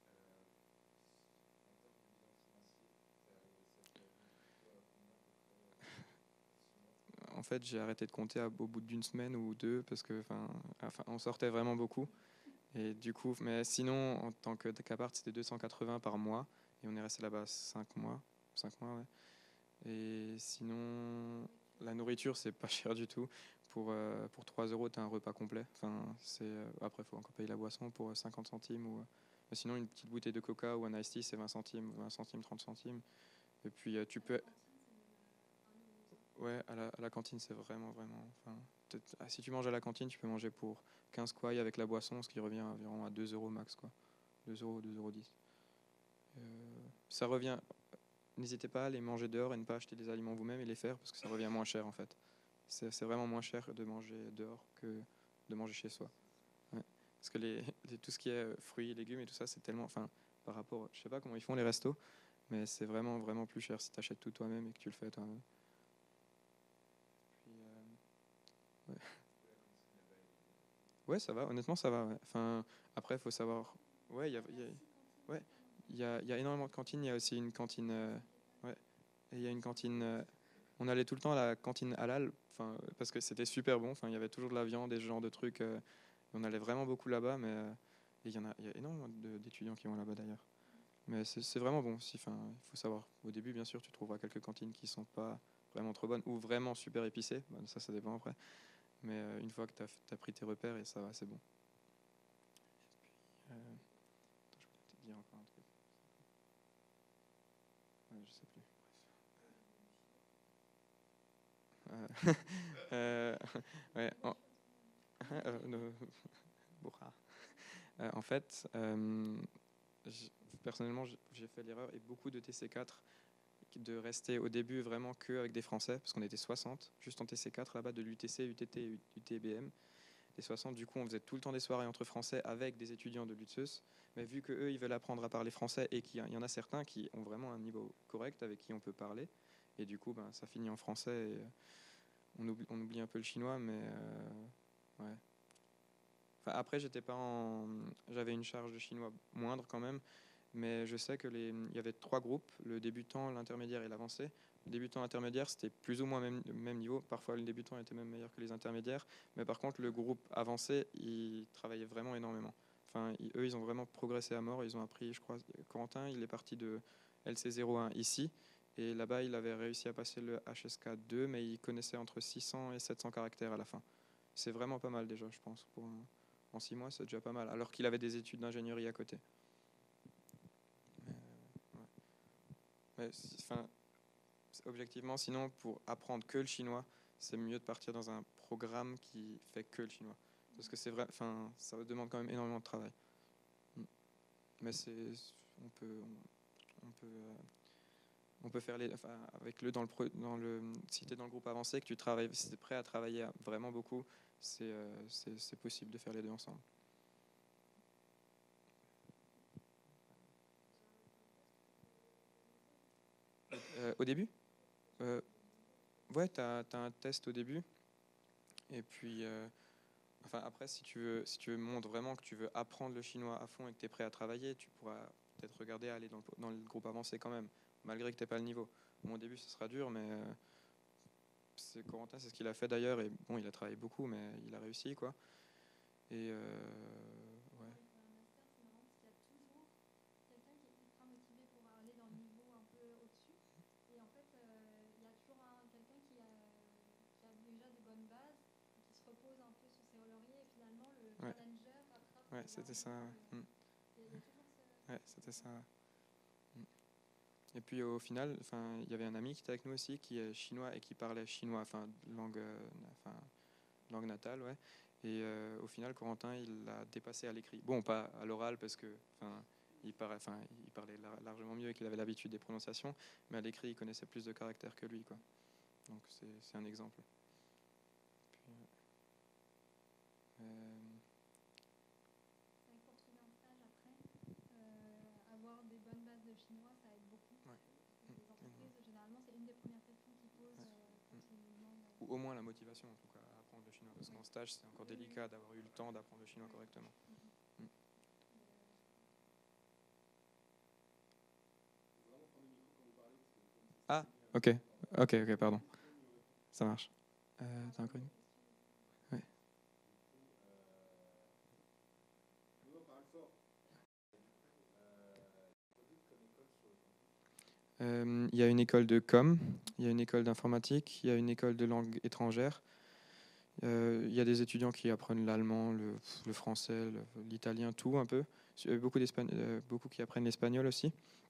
En fait, j'ai arrêté de compter à- au bout d'une semaine ou deux parce que, enfin, enfin, on sortait vraiment beaucoup. Et du coup, mais sinon, en tant que qu'appart, c'était deux cent quatre-vingts par mois. Et on est resté là-bas cinq mois. cinq mois, ouais. Et sinon, la nourriture, c'est pas cher du tout. Pour, euh, pour trois euros, tu as un repas complet. Enfin, c'est, euh, après, il faut encore payer la boisson pour euh, cinquante centimes. Ou, euh, mais sinon, une petite bouteille de coca ou un iced tea, c'est vingt centimes, vingt centimes, trente centimes. Et puis, euh, tu peux. Ouais, à la, à la cantine, c'est vraiment, vraiment. Enfin, peut-être- ah, si tu manges à la cantine, tu peux manger pour quinze kwai avec la boisson, ce qui revient environ à deux euros max, quoi. deux euros, deux euros dix. Euh, ça revient. N'hésitez pas à aller manger dehors et ne pas acheter des aliments vous-même et les faire parce que ça revient moins cher en fait. C'est c'est vraiment moins cher de manger dehors que de manger chez soi. Ouais. Parce que les, les- tout ce qui est euh, fruits, légumes et tout ça, c'est tellement. Enfin, par rapport. Je sais pas comment ils font les restos, mais c'est vraiment, vraiment plus cher si tu achètes tout toi-même et que tu le fais toi-même. Puis, euh, ouais. Ouais, ça va, honnêtement, ça va. Ouais. Enfin, après, il faut savoir. Ouais, il y a, il y a- ouais, il y a, il y a énormément de cantines. Il y a aussi une cantine. euh, Ouais, et il y a une cantine. euh, On allait tout le temps à la cantine halal, enfin, parce que c'était super bon. Enfin, il y avait toujours de la viande et ce genre de trucs. euh, On allait vraiment beaucoup là-bas, mais euh, et il y en a, il y a énormément de- d'étudiants qui vont là-bas d'ailleurs. Mais c'est c'est vraiment bon aussi. Enfin, il faut savoir. Au début, bien sûr, tu trouveras quelques cantines qui sont pas vraiment trop bonnes ou vraiment super épicées. Bon, ça, ça dépend après. Mais euh, une fois que tu as, pris tes repères, et ça va, c'est bon. Euh, attends, je voulais te dire encore un truc. Ouais, je sais plus. Bref. Euh, euh, ouais, en, euh, no, Bora. Euh, en fait, euh, j- personnellement, j- j'ai fait l'erreur et beaucoup de T C quatre de rester au début vraiment que avec des Français, parce qu'on était soixante, juste en T C quatre là-bas, de l'U T C, U T T et U T B M. Les soixante, du coup, on faisait tout le temps des soirées entre Français avec des étudiants de l'U T S E S. Mais vu qu'eux, ils veulent apprendre à parler français et qu'il y, y en a certains qui ont vraiment un niveau correct avec qui on peut parler, et du coup, ben, ça finit en français et euh, on, oublie, on oublie un peu le chinois, mais euh, ouais. Enfin, après, j'étais pas en... j'avais une charge de chinois moindre quand même, mais je sais que les... il y avait trois groupes, le débutant, l'intermédiaire et l'avancé. Le débutant intermédiaire, c'était plus ou moins même, même niveau. Parfois, le débutant était même meilleur que les intermédiaires. Mais par contre, le groupe avancé, ils travaillaient vraiment énormément. Enfin, ils- eux, ils ont vraiment progressé à mort. Ils ont appris, je crois, Corentin, il est parti de L C zéro un ici. Et là-bas, il avait réussi à passer le H S K deux, mais il connaissait entre six cents et sept cents caractères à la fin. C'est vraiment pas mal déjà, je pense. Pour un- En six mois, c'est déjà pas mal. Alors qu'il avait des études d'ingénierie à côté. Mais, euh, ouais. Mais, si- enfin, objectivement, sinon, pour apprendre que le chinois, c'est mieux de partir dans un programme qui fait que le chinois. Parce que c'est vrai, enfin, ça demande quand même énormément de travail. Mm. Mais c'est, on peut, on, on peut, euh, on peut faire les, enfin, avec le dans le, pro- dans le, si tu es dans le groupe avancé, que tu travailles, si tu es prêt à travailler vraiment beaucoup, c'est, euh, c'est, c'est possible de faire les deux ensemble. Euh, au début, euh, ouais, tu as un test au début. Et puis, euh, enfin, après, si tu veux, si tu veux montres vraiment que tu veux apprendre le chinois à fond et que tu es prêt à travailler, tu pourras peut-être regarder à aller dans le, dans le groupe avancé quand même, malgré que tu n'aies pas le niveau. bon, au début, ce sera dur, mais euh, c'est Corentin, c'est ce qu'il a fait d'ailleurs. Et bon, il a travaillé beaucoup, mais il a réussi, quoi. Et euh, ouais. Ouais, ouais, c'était ça. Ouais. Mm. Ouais, c'était ça. Mm. Et puis au final, enfin, il y avait un ami qui était avec nous aussi, qui est chinois et qui parlait chinois, enfin langue, euh, enfin langue natale, ouais. Et euh, au final, Corentin, il l'a dépassé à l'écrit. Bon, pas à l'oral parce que, enfin, il parlait, enfin, il parlait lar- largement mieux et qu'il avait l'habitude des prononciations, mais à l'écrit, il connaissait plus de caractères que lui, quoi. Donc c'est c'est un exemple. Puis, euh, ouais. Ou au moins la motivation, en tout cas, à apprendre le chinois. Parce qu'en stage, c'est encore délicat d'avoir eu le temps d'apprendre le chinois correctement. Mm. Ah, ok, ok, ok, pardon. Ça marche. Euh, t'as encore une? Ouais. Euh, Il y a une école de com, il y a une école d'informatique, il y a une école de langue étrangère. Euh, Il y a des étudiants qui apprennent l'allemand, le, le français, le- l'italien, tout un peu. Euh, Beaucoup, d'Espagne- euh, beaucoup qui apprennent l'espagnol aussi.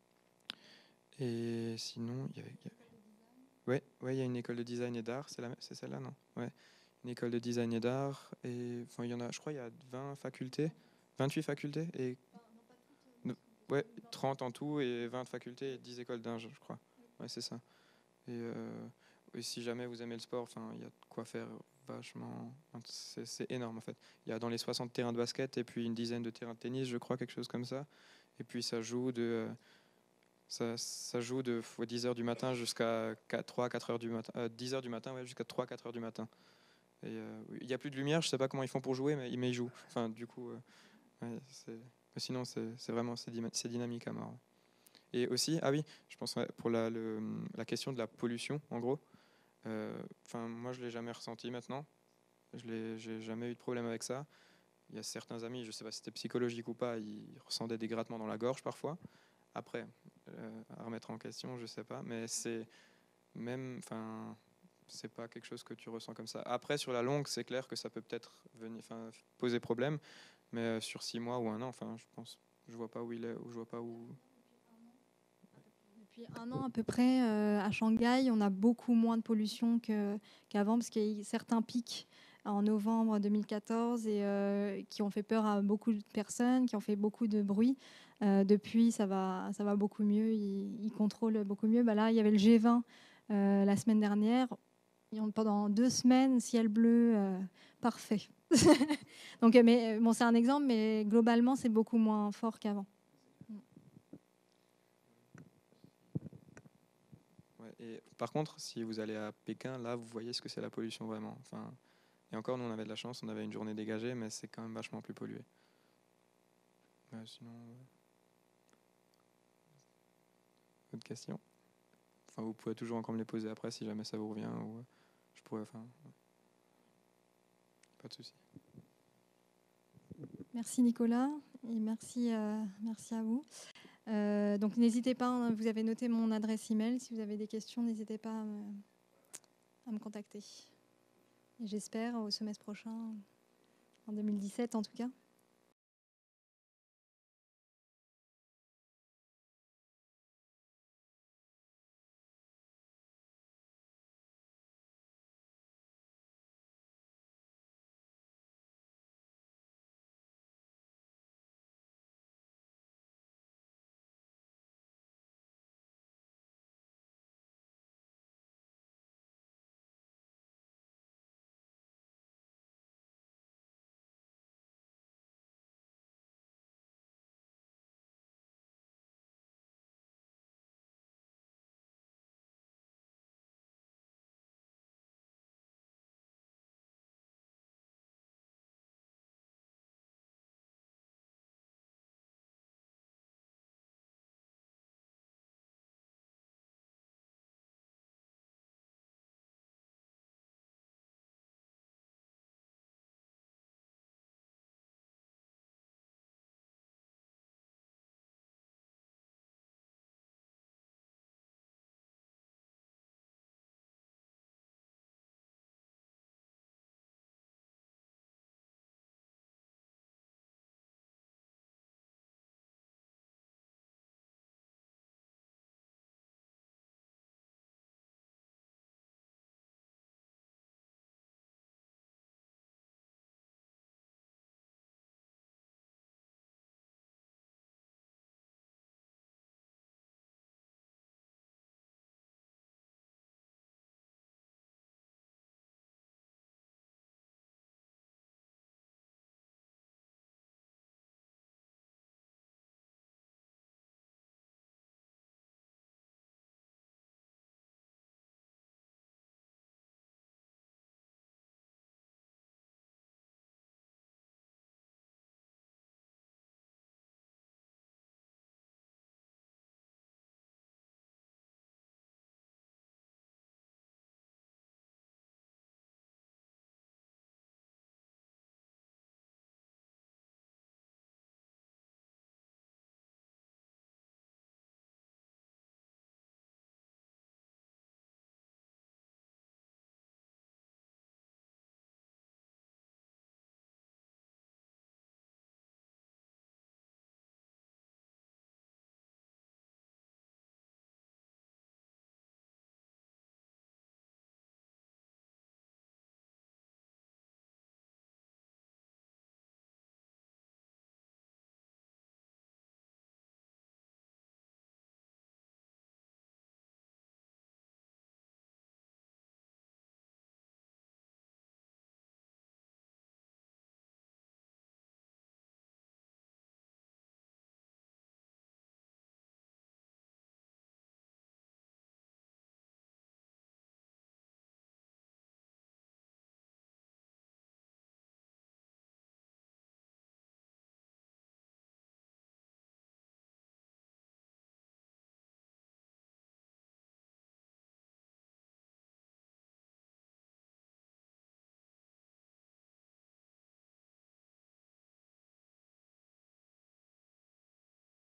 Et sinon, il y avait, il y a- ouais, ouais, il y a une école de design et d'art. C'est la- c'est celle-là, non? Ouais, une école de design et d'art. Et enfin, il y en a, je crois, il y a vingt facultés, vingt-huit facultés et no- ouais, trente en tout et vingt facultés et dix écoles d'ingé, je crois. Ouais, c'est ça. Et, euh, et si jamais vous aimez le sport, enfin, il y a de quoi faire vachement. Enfin, C'est c'est énorme en fait. Il y a dans les soixante terrains de basket et puis une dizaine de terrains de tennis, je crois, quelque chose comme ça. Et puis ça joue de, euh, ça, ça joue de ouais, dix heures du matin jusqu'à trois quatre heures du matin. Euh, dix heures du matin, ouais, jusqu'à trois quatre heures du matin. Et euh, il n'y a plus de lumière, je sais pas comment ils font pour jouer, mais, mais ils jouent. Enfin, du coup, euh, ouais, c'est- mais sinon, c'est c'est vraiment c'est dyma- c'est dynamique à mort. Et aussi, ah oui, je pense ouais, pour la, le- la question de la pollution, en gros. Euh, Enfin, moi, je l'ai jamais ressenti maintenant. Je l'ai, j'ai jamais eu de problème avec ça. Il y a certains amis, je sais pas si c'était psychologique ou pas, ils ressentaient des grattements dans la gorge parfois. Après, euh, à remettre en question, je sais pas, mais c'est même, enfin, c'est pas quelque chose que tu ressens comme ça. Après, sur la longue, c'est clair que ça peut peut-être venir, enfin, poser problème, mais euh, sur six mois ou un an, enfin, je pense, je vois pas où il est, ou je vois pas où. Depuis un an à peu près, euh, à Shanghai, on a beaucoup moins de pollution que- qu'avant, parce qu'il y a eu certains pics en novembre deux mille quatorze et euh, qui ont fait peur à beaucoup de personnes, qui ont fait beaucoup de bruit. Euh, depuis, ça va, ça va beaucoup mieux, ils, ils contrôlent beaucoup mieux. Bah là, il y avait le G vingt euh, la semaine dernière. Et on- pendant deux semaines, ciel bleu, euh, parfait. Donc, euh, mais, bon, c'est un exemple, mais globalement, c'est beaucoup moins fort qu'avant. Ouais, et par contre, si vous allez à Pékin, là, vous voyez ce que c'est la pollution vraiment. Enfin, et encore, nous, on avait de la chance, on avait une journée dégagée, mais c'est quand même vachement plus pollué. Ouais, sinon, euh, autre question? Enfin, vous pouvez toujours encore me les poser après si jamais ça vous revient. Ou, euh, je pourrais, enfin, ouais, pas de souci. Merci Nicolas et merci, euh, merci à vous. Euh, donc n'hésitez pas, hein, vous avez noté mon adresse email. Si vous avez des questions, n'hésitez pas à me, à me contacter. Et j'espère au semestre prochain, en deux mille dix-sept en tout cas.